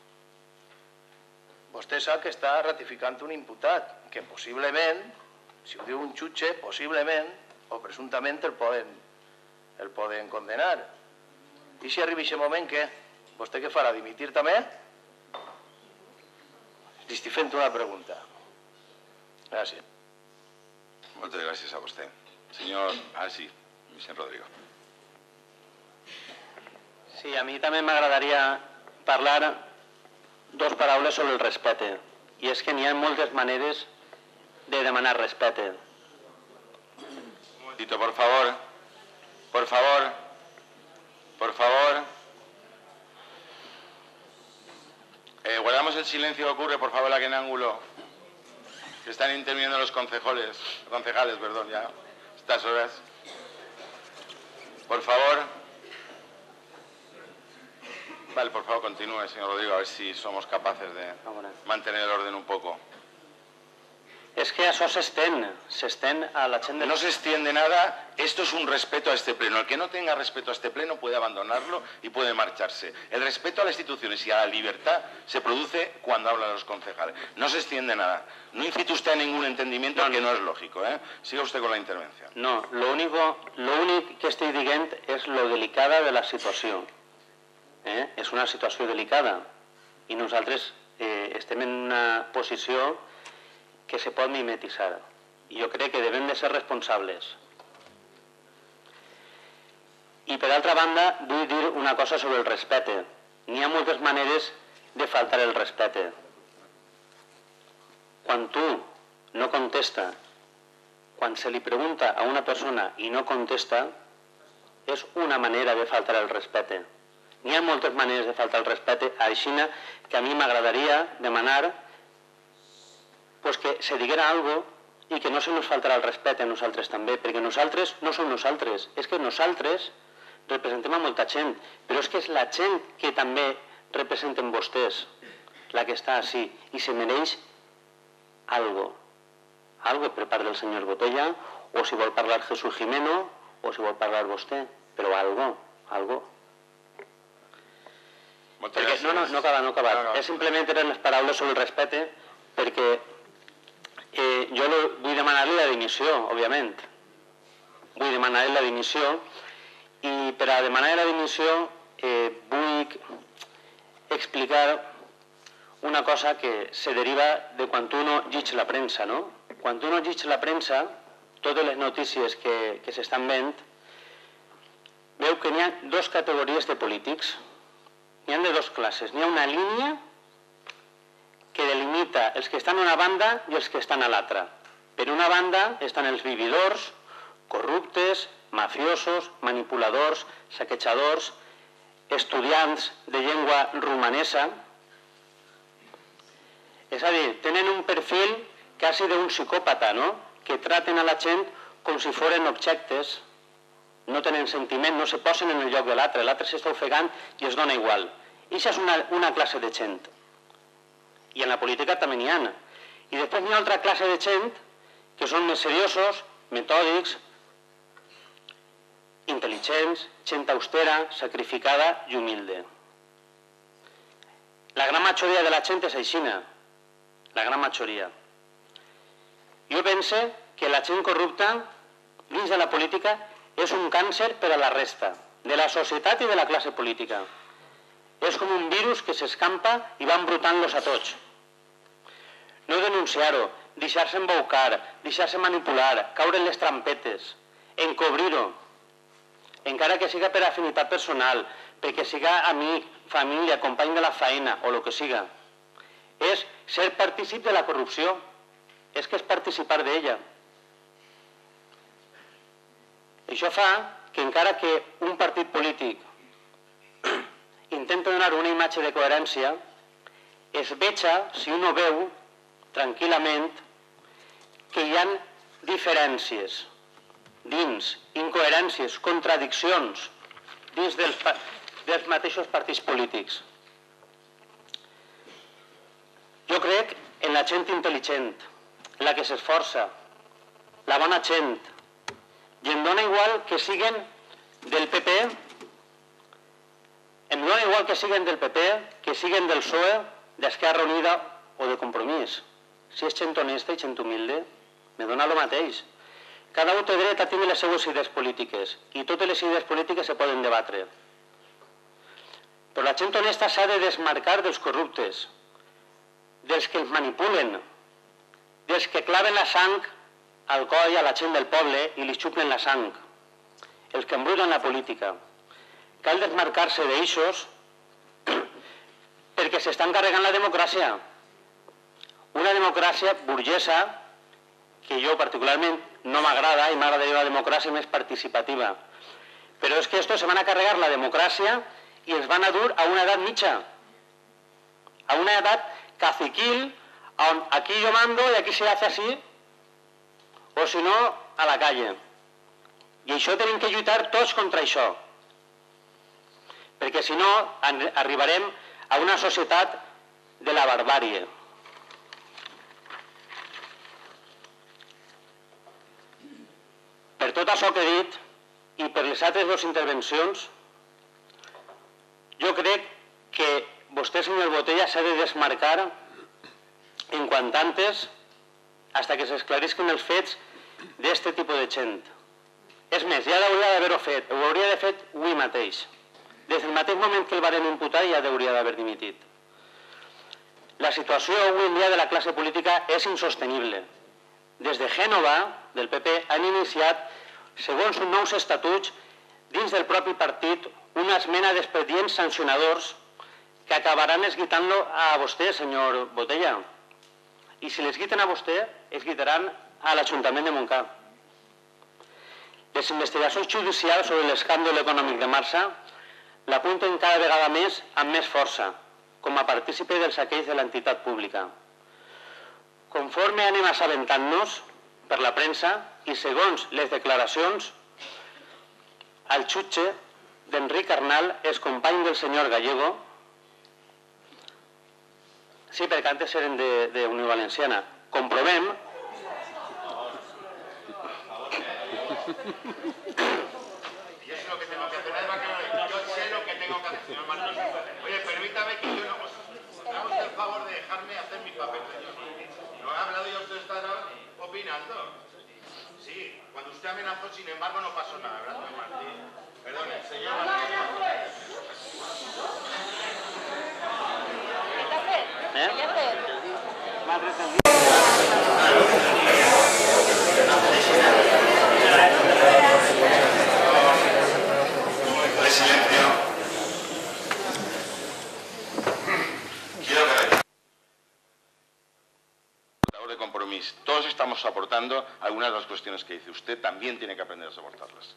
Vostè sap que està ratificant un imputat que possiblement, si ho diu un jutge, possiblement o presumptament el poden, el poden condenar. I si arriba aquest moment, què? Vostè què farà? Dimitir també? Li estic fent una pregunta. Gràcies. Moltes gràcies a vostè. Senyor... Ah, sí, Vicent Rodrigo. Sí, a mi també m'agradaria parlar dos paraules sobre el respecte. I és que n'hi ha moltes maneres de demanar respecte. Un momentito, por favor. Por favor. Por favor. Eh, guardamos el silencio que ocurre, por favor, aquí en ángulo. Que están interviniendo los concejales, concejales, perdón, ya. Estas horas. Por favor. Vale, por favor, continúe, señor Rodrigo, a ver si somos capaces de mantener el orden un poco. És que això s'estén, s'estén a la gent de... No se extiende nada, esto es un respeto a este pleno. El que no tenga respeto a este pleno puede abandonarlo y puede marcharse. El respeto a las instituciones y a la libertad se produce cuando hablan los concejales. No se extiende nada. No incite usted a ningún entendimiento no, que no es lógico, ¿eh? Siga usted con la intervención. No, lo único, lo únic que estic dient és lo delicada de la situació. Eh? És una situació delicada i nosaltres eh, estem en una posició que se pot mimetitzar. I jo crec que devem de ser responsables. I per altra banda, vull dir una cosa sobre el respecte. N'hi ha moltes maneres de faltar el respecte. Quan tu no contesta, quan se li pregunta a una persona i no contesta, és una manera de faltar el respecte. N'hi ha moltes maneres de faltar el respecte, així que a mi m'agradaria demanar pues que se diguera algo i que no se nos faltarà el respecte a nosaltres també, perquè nosaltres no som nosaltres, és que nosaltres representem a molta gent, però és que és la gent que també representen vostès, la que està així, i se mereix algo, algo per part del senyor Botella, o si vol parlar Jesús Jimeno, o si vol parlar vostè, però algo. Algo? Moltes Perquè, gràcies. no, no, no acaba, no acaba. No, no. És simplement eren les paraules sobre el respecte, perquè eh, jo lo, vull demanar-li la dimissió, òbviament. Vull demanar-li la dimissió, i per a demanar la dimissió eh, vull explicar una cosa que se deriva de quan uno llig la premsa, no? Quan uno llig la premsa, totes les notícies que, que s'estan veient, veu que n'hi ha dues categories de polítics. N'hi ha de dues classes. N'hi ha una línia que delimita els que estan a una banda i els que estan a l'altra. Per una banda estan els vividors, corruptes, mafiosos, manipuladors, saquejadors, estudiants de llengua romanesa. És a dir, tenen un perfil quasi d'un psicòpata, no? Que traten a la gent com si foren objectes, no tenen sentiment, no se posen en el lloc de l'altre, l'altre s'està ofegant i es dona igual. I això és una, una classe de gent. I en la política també n'hi ha. I després n'hi ha altra classe de gent que són més seriosos, metòdics, intel·ligents, gent austera, sacrificada i humilde. La gran majoria de la gent és aixina. La gran majoria. Jo penso que la gent corrupta dins de la política és un càncer per a la resta, de la societat i de la classe política. És com un virus que s'escampa i va embrutant-los a tots. No denunciar-ho, deixar-se embaucar, deixar-se manipular, caure en les trampetes, encobrir-ho, encara que siga per afinitat personal, perquè siga amic, família, company de la feina o el que siga. És ser partícip de la corrupció, és que és participar d'ella. Això fa que encara que un partit polític intenta donar una imatge de coherència, es veja, si uno veu tranquil·lament, que hi ha diferències dins, incoherències, contradiccions dins dels, dels mateixos partits polítics. Jo crec en la gent intel·ligent, en la que s'esforça, la bona gent, i em dona igual que siguen del P P, em dona igual que siguen del P P, que siguen del P S O E, d'Esquerra Unida o de Compromís. Si és gent honesta i gent humilde, me dona el mateix. Cada un té dret a tenir les seues idees polítiques i totes les idees polítiques se poden debatre. Però la gent honesta s'ha de desmarcar dels corruptes, dels que els manipulen, dels que claven la sang al coll a la gent del poble i li xupen la sang, els que embruten la política. Cal desmarcar-se d'eixos perquè s'estan carregant la democràcia. Una democràcia burgesa que jo particularment no m'agrada i m'agradaria la democràcia més participativa. Però és que estos se van a carregar la democràcia i ens van a dur a una edat mitja, a una edat caciquil, on aquí yo mando y aquí se hace así, o si no, a la calle. I això tenim que lluitar tots contra això, perquè si no arribarem a una societat de la barbàrie. Per tot això que he dit i per les altres dues intervencions, jo crec que vostè, senyor Botella, s'ha de desmarcar en quant antes hasta que s'esclarisquen els fets d'aquest tipus de gent. És més, ja hauria d'haver-ho fet, ho hauria de fet avui mateix. Des del mateix moment que el varen imputar ja hauria d'haver dimitit. La situació avui en dia de la classe política és insostenible. Des de Gènova, del P P, han iniciat, segons uns nous estatuts, dins del propi partit, una esmena d'expedients sancionadors que acabaran esguitant-lo a vostè, senyor Botella. I si l'esguiten a vostè, esguitaran a l'Ajuntament de Montcada. Les investigacions judicials sobre l'escàndol econòmic de Marsa l'apunten cada vegada més amb més força, com a partícipe dels saqueig de l'entitat pública. Conforme anem assabentant-nos per la premsa i segons les declaracions, el jutge d'Enric Arnal és company del senyor Gallego. Sí, perquè antes eren de Unió Valenciana. Comprovem Y eso es lo que tengo que hacer. señor Martín. Oye, permítame que yo no os haga usted el favor de dejarme hacer mi papel, señor Martín. No he hablado y usted está opinando. Sí, cuando usted amenazó, sin embargo, no pasó nada, ¿verdad, señor Martín? Perdone, señor Martín. ¿Eh? Más recién. De silencio. Quiero que de Compromís. Todos estamos aportando algunas de las cuestiones que dice usted. También tiene que aprender a soportarlas.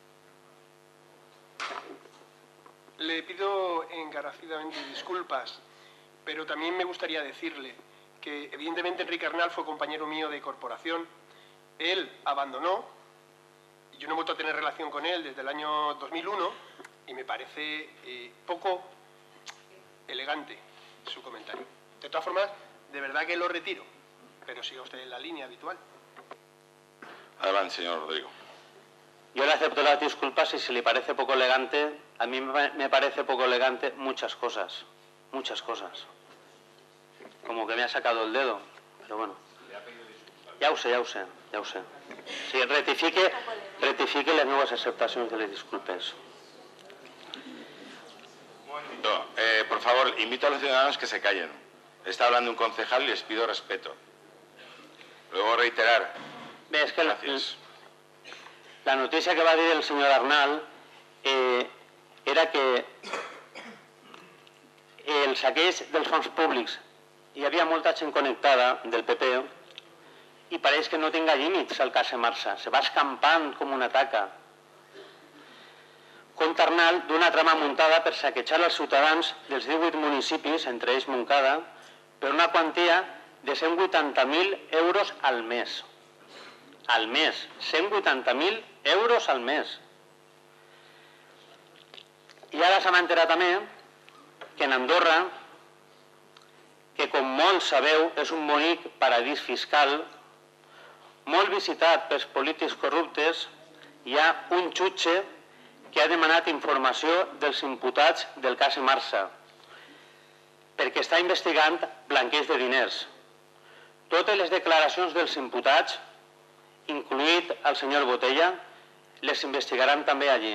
Le pido encarecidamente disculpas, pero también me gustaría decirle que evidentemente Enrique Arnal fue compañero mío de corporación. Él abandonó, y yo no he vuelto a tener relación con él desde el año dos mil uno, y me parece eh, poco elegante su comentario. De todas formas, de verdad que lo retiro, pero siga usted en la línea habitual. Adelante, señor Rodrigo. Yo le acepto las disculpas y si le parece poco elegante, a mí me parece poco elegante muchas cosas, muchas cosas. Como que me ha sacado el dedo, pero bueno. Ja ho sé, ja ho sé, ja ho sé. Sí, rectifique, rectifique les meves aceptacions de les disculpes. No, eh, por favor, invito a los ciudadanos que se callen. Está hablando un concejal y les pido respeto. Luego reiterar. Bé, és que la, Gràcies. la notícia que va dir el senyor Arnal eh, era que el saqueig dels fons públics hi havia molta gent connectada del P P i pareix que no tinga límits el cas Emarsa. Se va escampant com una taca. Conta Arnal d'una trama muntada per saquejar els ciutadans dels divuit municipis, entre ells Montcada, per una quantia de cent vuitanta mil euros al mes. Al mes. cent vuitanta mil euros al mes. I ara s'ha enterat també que en Andorra, que com molts sabeu és un bonic paradís fiscal, molt visitat pels polítics corruptes, hi ha un jutge que ha demanat informació dels imputats del cas Emarsa, perquè està investigant blanqueig de diners. Totes les declaracions dels imputats, incluït el senyor Botella, les investigaran també allí.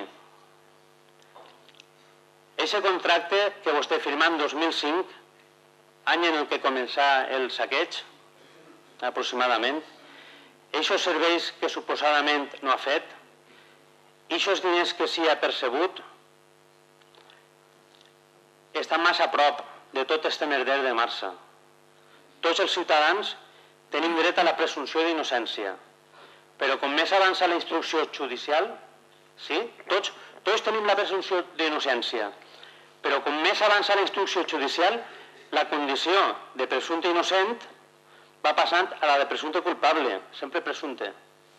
Eixe contracte que vostè firmà en dos mil cinc, any en el que començà el saqueig, aproximadament, eixos serveis que suposadament no ha fet, eixos diners que sí ha percebut, estan massa a prop de tot este merder de Marsa. Tots els ciutadans tenim dret a la presumpció d'innocència, però com més avança la instrucció judicial, sí, tots, tots tenim la presumpció d'innocència, però com més avança la instrucció judicial, la condició de presumpte innocent va passant a la de presumpte culpable, sempre presumpte.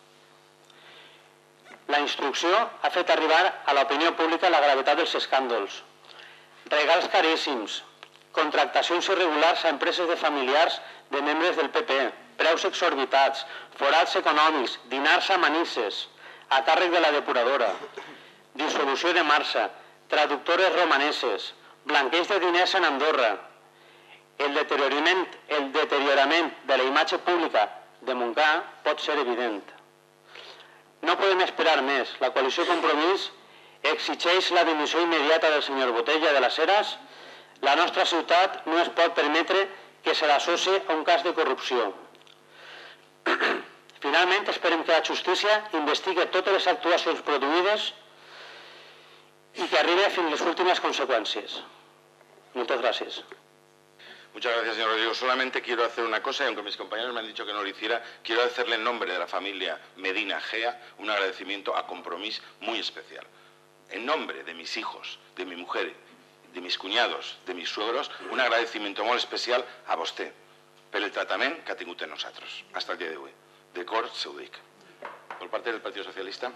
La instrucció ha fet arribar a l'opinió pública la gravetat dels escàndols. Regals caríssims, contractacions irregulars a empreses de familiars de membres del P P, preus exorbitats, forats econòmics, dinars a manisses, a càrrec de la depuradora, dissolució de Marsa, traductores romaneses, blanqueig de diners en Andorra. El deteriorament, el deteriorament de la imatge pública de Montcada pot ser evident. No podem esperar més. La coalició Compromís exigeix la dimissió immediata del senyor Botella de les Heras. La nostra ciutat no es pot permetre que se l'associ a un cas de corrupció. Finalment, esperem que la justícia investigui totes les actuacions produïdes y que arribe fins les últimas consecuencias. Muchas gracias. Muchas gracias, señor Rodrigo. Solamente quiero hacer una cosa, y aunque mis compañeros me han dicho que no lo hiciera, quiero hacerle en nombre de la familia Medina Gea un agradecimiento a Compromís muy especial. En nombre de mis hijos, de mi mujer, de mis cuñados, de mis suegros, un agradecimiento muy especial a vostè per el tratament que ha tingut en nosaltres hasta el dia d'avui. De cor, se ho dic. Per parte del Partido Socialista.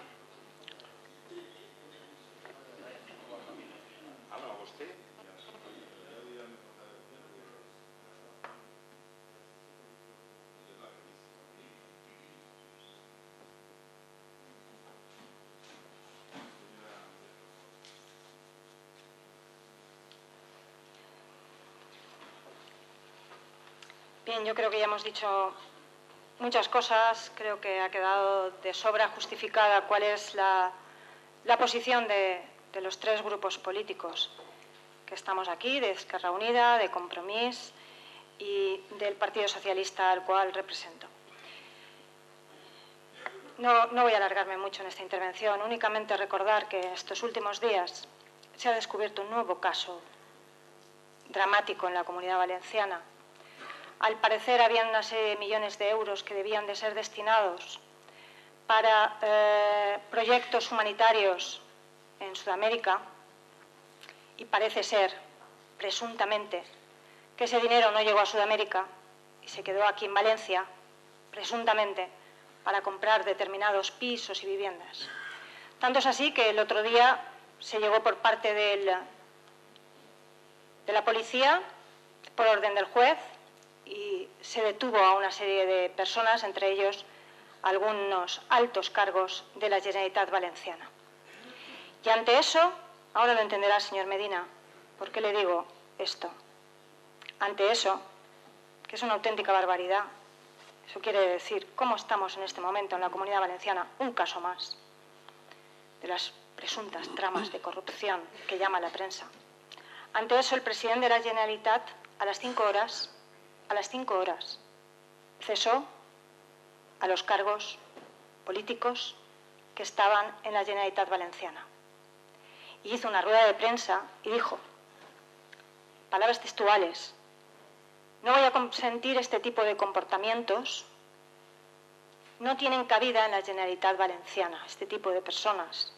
Bien, yo creo que ya hemos dicho muchas cosas. Creo que ha quedado de sobra justificada cuál es la, la posición de, de los tres grupos políticos que estamos aquí, de Esquerra Unida, de Compromís y del Partido Socialista al cual represento. No, no voy a alargarme mucho en esta intervención, únicamente recordar que estos últimos días se ha descubierto un nuevo caso dramático en la Comunidad Valenciana. Al parecer había una serie de millones de euros que debían de ser destinados para eh, proyectos humanitarios en Sudamérica y parece ser, presuntamente, que ese dinero no llegó a Sudamérica y se quedó aquí en Valencia, presuntamente, para comprar determinados pisos y viviendas. Tanto es así que el otro día se llegó por parte del, de la policía, por orden del juez, y se detuvo a una serie de personas, entre ellos algunos altos cargos de la Generalitat Valenciana. Y ante eso, ahora lo entenderá el señor Medina, ¿por qué le digo esto? Ante eso, que es una auténtica barbaridad, eso quiere decir cómo estamos en este momento en la Comunidad Valenciana, un caso más de las presuntas tramas de corrupción que llama la prensa. Ante eso, el presidente de la Generalitat, a las cinco horas, a las cinco horas, cesó a los cargos políticos que estaban en la Generalitat Valenciana. Y hizo una rueda de prensa y dijo, palabras textuales, no voy a consentir este tipo de comportamientos, no tienen cabida en la Generalitat Valenciana, este tipo de personas.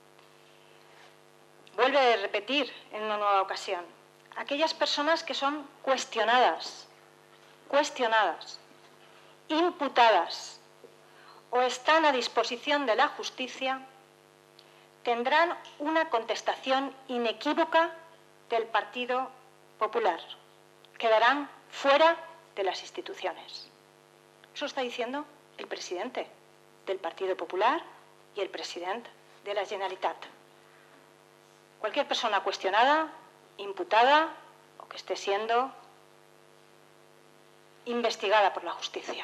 Vuelve a repetir en una nueva ocasión, aquellas personas que son cuestionadas, cuestionadas, imputadas o están a disposición de la justicia, tendrán una contestación inequívoca del Partido Popular. Quedarán fuera de las instituciones. Eso está diciendo el presidente del Partido Popular y el presidente de la Generalitat. Cualquier persona cuestionada, imputada o que esté siendo investigada por la justicia.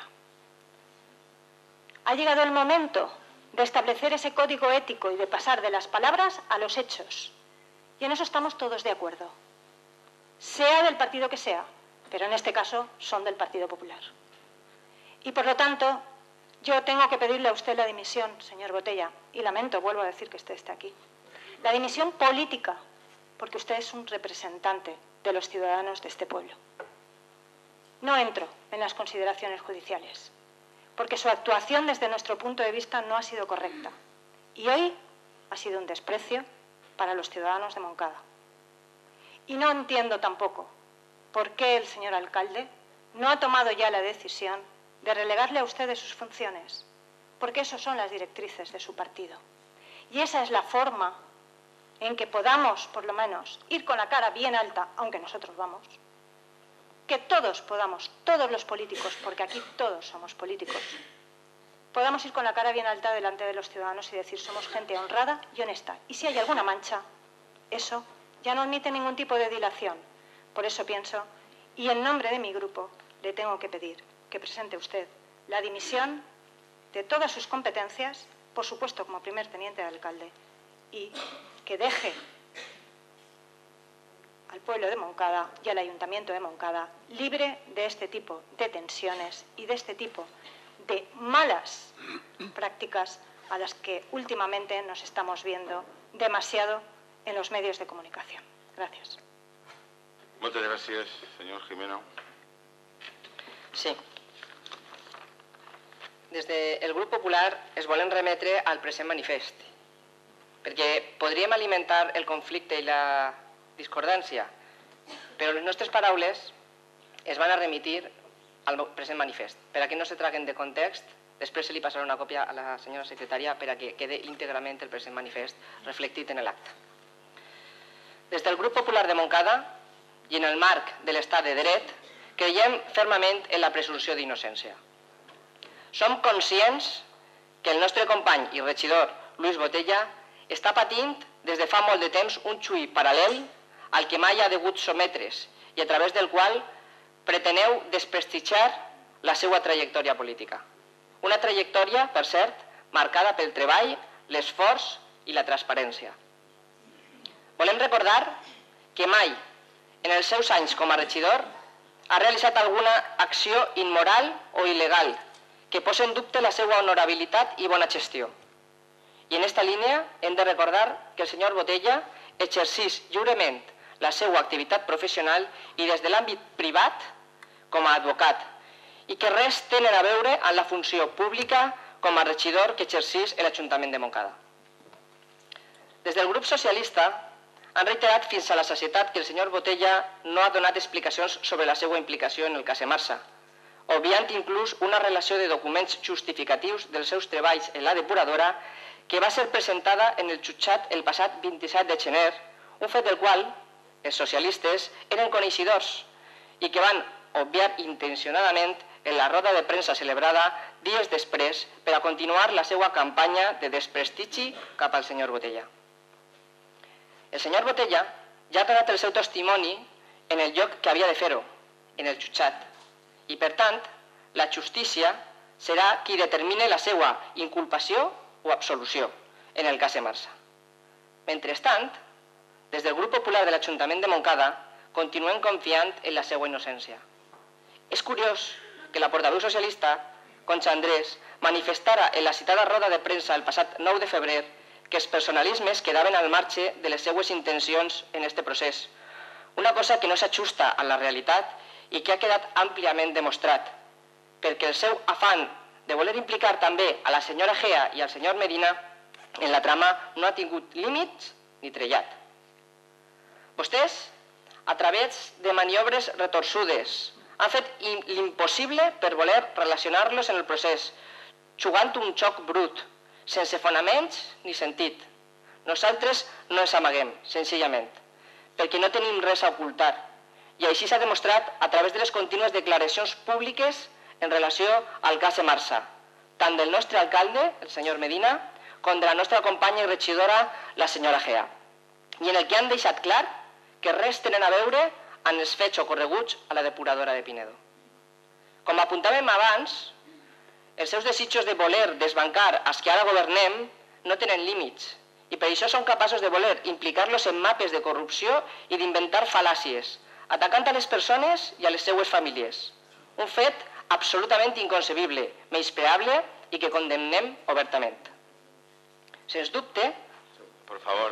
Ha llegado el momento de establecer ese código ético y de pasar de las palabras a los hechos. Y en eso estamos todos de acuerdo. Sea del partido que sea, pero en este caso son del Partido Popular. Y por lo tanto, yo tengo que pedirle a usted la dimisión, señor Botella, y lamento, vuelvo a decir que usted esté aquí. La dimisión política, porque usted es un representante de los ciudadanos de este pueblo. No entro en las consideraciones judiciales, porque su actuación desde nuestro punto de vista no ha sido correcta. Y hoy ha sido un desprecio para los ciudadanos de Moncada. Y no entiendo tampoco por qué el señor alcalde no ha tomado ya la decisión de relegarle a usted de sus funciones, porque esas son las directrices de su partido. Y esa es la forma en que podamos, por lo menos, ir con la cara bien alta, aunque nosotros vamos, que todos podamos, todos los políticos, porque aquí todos somos políticos, podamos ir con la cara bien alta delante de los ciudadanos y decir somos gente honrada y honesta. Y si hay alguna mancha, eso ya no admite ningún tipo de dilación. Por eso pienso, y en nombre de mi grupo, le tengo que pedir que presente usted la dimisión de todas sus competencias, por supuesto como primer teniente de alcalde, y que deje al pueblo de Moncada y al Ayuntamiento de Moncada libre de este tipo de tensiones y de este tipo de malas prácticas a las que últimamente nos estamos viendo demasiado en los medios de comunicación. Gracias. Muchas gracias, señor Jimeno. Sí. Des del grup popular es volen remetre al present manifest, perquè podríem alimentar el conflicte i la discordància, però les nostres paraules es van a remitir al present manifest. Per a que no se traguen de context, després se li passarà una còpia a la senyora secretària per a que quede íntegrament el present manifest reflectit en l'acte. Des del grup popular de Moncada i en el marc de l'estat de dret, creiem fermament en la presumpció d'innocència. Som conscients que el nostre company i regidor Luis Botella està patint des de fa molt de temps un xui paral·lel al que mai ha degut sometre's i a través del qual preteneu desprestigiar la seva trajectòria política. Una trajectòria, per cert, marcada pel treball, l'esforç i la transparència. Volem recordar que mai, en els seus anys com a regidor, ha realitzat alguna acció immoral o il·legal que posa en dubte la seva honorabilitat i bona gestió. I en aquesta línia hem de recordar que el senyor Botella exercís lliurement la seva activitat professional i des de l'àmbit privat com a advocat i que res tenen a veure amb la funció pública com a regidor que exercís a l'Ajuntament de Montcada. Des del grup socialista han reiterat fins a la sacietat que el senyor Botella no ha donat explicacions sobre la seva implicació en el cas Emarsa, obviant inclús una relació de documents justificatius dels seus treballs en la depuradora que va ser presentada en el jutjat el passat vint-i-set de gener, un fet del qual els socialistes eren coneixedors i que van obviar intencionadament en la roda de premsa celebrada dies després per a continuar la seva campanya de desprestigi cap al senyor Botella. El senyor Botella ja ha donat el seu testimoni en el lloc que havia de fer-ho, en el jutjat, i per tant la justícia serà qui determine la seva inculpació o absolució en el cas Emarsa. Mentrestant, des del grup popular de l'Ajuntament de Montcada continuem confiant en la seva innocència. És curiós que la portaveu socialista, Concha Andrés, manifestara en la citada roda de premsa el passat nou de febrer que els personalismes quedaven al marge de les seues intencions en aquest procés, una cosa que no s'ajusta a la realitat i que ha quedat àmpliament demostrat, perquè el seu afany de voler implicar també a la senyora Gea i al senyor Medina en la trama no ha tingut límits ni trellat. Vostès, a través de maniobres retorçudes, han fet l'impossible per voler relacionar-los en el procés, jugant un xoc brut, sense fonaments ni sentit. Nosaltres no ens amaguem, senzillament, perquè no tenim res a ocultar, i així s'ha demostrat a través de les contínues declaracions públiques en relació al cas Emarsa, tant del nostre alcalde, el senyor Medina, com de la nostra companya i regidora, la senyora Gea, i en el que han deixat clar que res tenen a veure amb els fets ocorreguts a la depuradora de Pinedo. Com apuntàvem abans, els seus desitjos de voler desbancar els que ara governem no tenen límits i per això són capaços de voler implicar-los en mapes de corrupció i d'inventar fal·làcies, atacant a les persones i a les seues famílies. Un fet absolutament inconcebible, menyspreable i que condemnem obertament. Sens dubte, Por favor.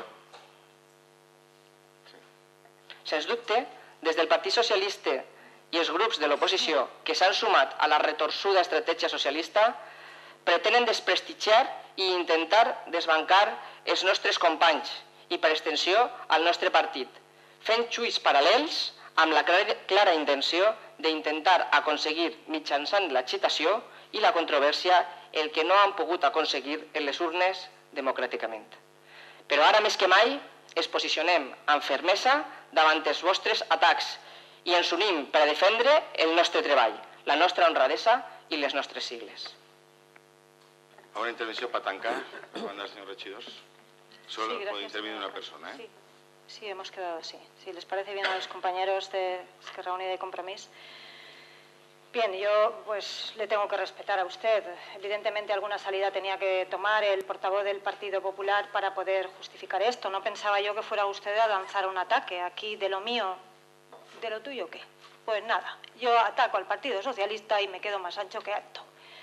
sens dubte, des del Partit Socialista i els grups de l'oposició que s'han sumat a la retorçuda estratègia socialista pretenen desprestigiar i intentar desbancar els nostres companys i, per extensió, el nostre partit, fent xuits paral·lels amb la clara intenció d'intentar aconseguir mitjançant l'excitació i la controvèrsia el que no han pogut aconseguir en les urnes democràticament. Però ara més que mai ens posicionem amb fermesa davant els vostres atacs i ens unim per a defendre el nostre treball, la nostra honradesa i les nostres sigles. ¿Alguna intervención para tancar? ¿Manda, señor regidor? Solo Sí, puede gracias, intervenir señor una juez. persona, ¿eh? Sí. Sí, hemos quedado así. Si les parece bien a los compañeros de Esquerra Unida y Compromís. Bien, yo pues le tengo que respetar a usted. Evidentemente alguna salida tenía que tomar el portavoz del Partido Popular para poder justificar esto. No pensaba yo que fuera usted a lanzar un ataque aquí de lo mío, de lo tuyo, ¿qué? Pues nada, yo ataco al Partido Socialista y me quedo más ancho que alto.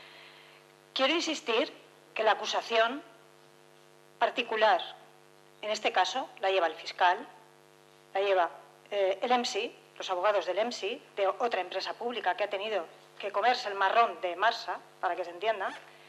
Quiero insistir que la acusación particular, en este caso, la lleva el fiscal, la lleva eh, el M S I, los abogados del M S I, de otra empresa pública que ha tenido que comerse el marrón de Marsa, para que se entienda,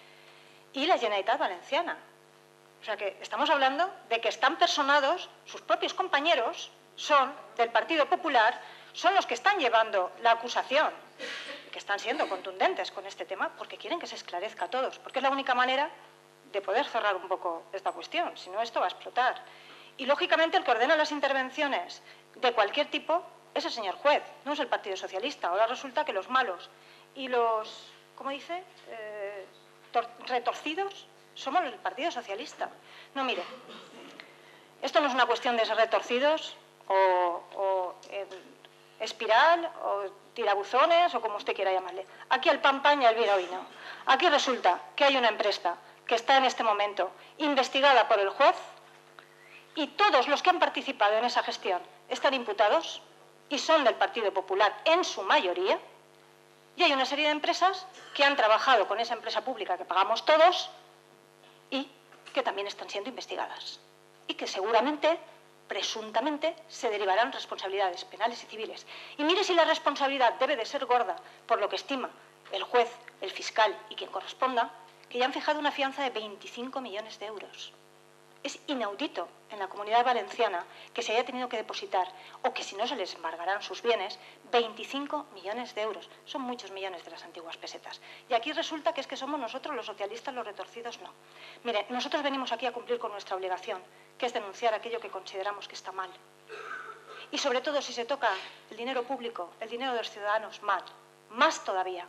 y la Generalitat Valenciana. O sea que estamos hablando de que están personados, sus propios compañeros son del Partido Popular, son los que están llevando la acusación, que están siendo contundentes con este tema porque quieren que se esclarezca a todos, porque es la única manera de poder cerrar un poco esta cuestión, si no esto va a explotar. Y lógicamente el que ordena las intervenciones de cualquier tipo es el señor juez, no es el Partido Socialista. Ahora resulta que los malos y los, ¿cómo dice?, eh, retorcidos somos el Partido Socialista. No, mire, esto no es una cuestión de ser retorcidos o, o en, espiral o tirabuzones o como usted quiera llamarle. Aquí el pan pan y el vino vino. Aquí resulta que hay una empresa que está en este momento investigada por el juez y todos los que han participado en esa gestión están imputados y son del Partido Popular en su mayoría, y hay una serie de empresas que han trabajado con esa empresa pública que pagamos todos y que también están siendo investigadas y que seguramente, presuntamente, se derivarán responsabilidades penales y civiles. Y mire si la responsabilidad debe de ser gorda por lo que estima el juez, el fiscal y quien corresponda, que ya han fijado una fianza de veinticinco millones de euros. Es inaudito en la Comunidad Valenciana que se haya tenido que depositar, o que si no se les embargarán sus bienes, veinticinco millones de euros. Son muchos millones de las antiguas pesetas. Y aquí resulta que es que somos nosotros los socialistas los retorcidos, no. Mire, nosotros venimos aquí a cumplir con nuestra obligación, que es denunciar aquello que consideramos que está mal. Y sobre todo si se toca el dinero público, el dinero de los ciudadanos, mal. Más todavía.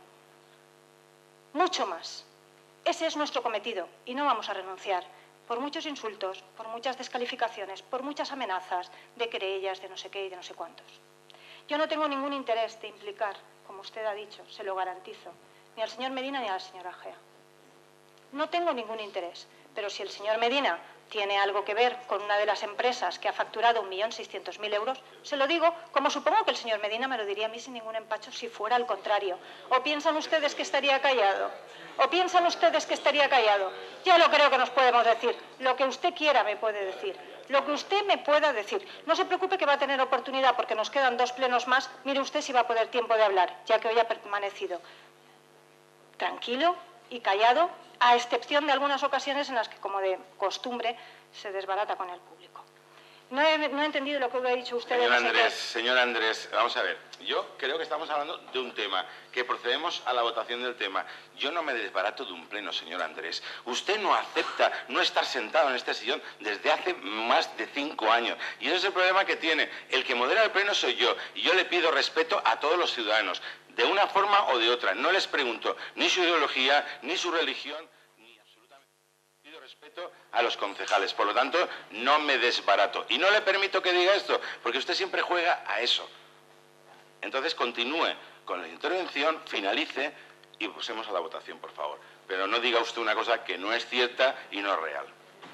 Mucho más. Ese es nuestro cometido y no vamos a renunciar. Por muchos insultos, por muchas descalificaciones, por muchas amenazas de querellas, de no sé qué y de no sé cuántos. Yo no tengo ningún interés de implicar, como usted ha dicho, se lo garantizo, ni al señor Medina ni a la señora Gea. No tengo ningún interés, pero si el señor Medina tiene algo que ver con una de las empresas que ha facturado un millón seiscientos mil euros, se lo digo, como supongo que el señor Medina me lo diría a mí sin ningún empacho si fuera al contrario. ¿O piensan ustedes que estaría callado? ¿O piensan ustedes que estaría callado? Yo lo creo que nos podemos decir. Lo que usted quiera me puede decir. Lo que usted me pueda decir. No se preocupe que va a tener oportunidad porque nos quedan dos plenos más. Mire usted si va a poder tiempo de hablar, ya que hoy ha permanecido tranquilo y callado, a excepción de algunas ocasiones en las que, como de costumbre, se desbarata con el público. No he, no he entendido lo que ha dicho usted. Señor Andrés, señor Andrés, vamos a ver. Yo creo que estamos hablando de un tema, que procedemos a la votación del tema. Yo no me desbarato de un pleno, señor Andrés. Usted no acepta no estar sentado en este sillón desde hace más de cinco años. Y ese es el problema que tiene. El que modera el pleno soy yo. Y yo le pido respeto a todos los ciudadanos, de una forma o de otra. No les pregunto ni su ideología, ni su religión, ni absolutamente. Pido respeto a los concejales. Por lo tanto, no me desbarato. Y no le permito que diga esto, porque usted siempre juega a eso. Entonces, continúe con la intervención, finalice y pasemos a la votación, por favor. Pero no diga usted una cosa que no es cierta y no es real.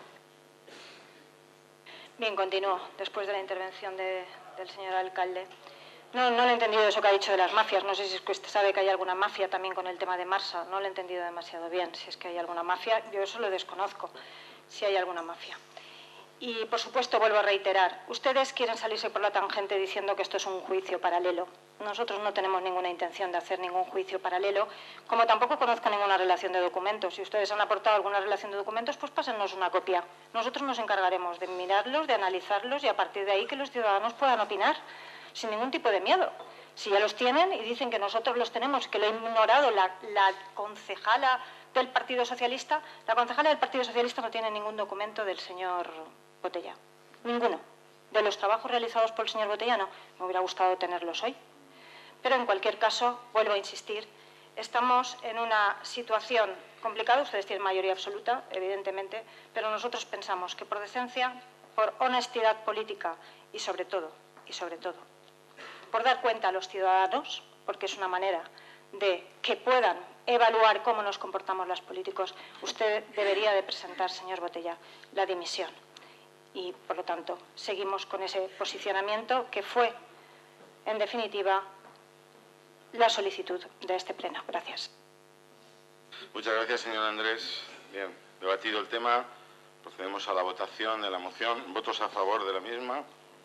Bien, continúo. Después de la intervención de, del señor alcalde. No, no le he entendido eso que ha dicho de las mafias. No sé si es que usted sabe que hay alguna mafia también con el tema de Marsa. No lo he entendido demasiado bien. Si es que hay alguna mafia, yo eso lo desconozco, si hay alguna mafia. Y, por supuesto, vuelvo a reiterar, ustedes quieren salirse por la tangente diciendo que esto es un juicio paralelo. Nosotros no tenemos ninguna intención de hacer ningún juicio paralelo, como tampoco conozco ninguna relación de documentos. Si ustedes han aportado alguna relación de documentos, pues pásennos una copia. Nosotros nos encargaremos de mirarlos, de analizarlos y a partir de ahí que los ciudadanos puedan opinar sin ningún tipo de miedo. Si ya los tienen y dicen que nosotros los tenemos, que lo ha ignorado la, la concejala del Partido Socialista, la concejala del Partido Socialista no tiene ningún documento del señor Botella. Ninguno. De los trabajos realizados por el señor Botella no. Me hubiera gustado tenerlos hoy. Pero en cualquier caso, vuelvo a insistir, estamos en una situación complicada. Ustedes tienen mayoría absoluta, evidentemente, pero nosotros pensamos que por decencia, por honestidad política y sobre todo, y sobre todo, por dar cuenta a los ciudadanos, porque es una manera de que puedan evaluar cómo nos comportamos los políticos, usted debería de presentar, señor Botella, la dimisión. Y, por lo tanto, seguimos con ese posicionamiento que fue, en definitiva, la solicitud de este pleno. Gracias. Muchas gracias, señor Andrés. Bien, debatido el tema, procedemos a la votación de la moción. ¿Votos a favor de la misma?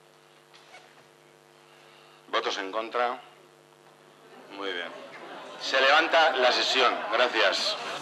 ¿Votos en contra? Muy bien. Se levanta la sesión. Gracias.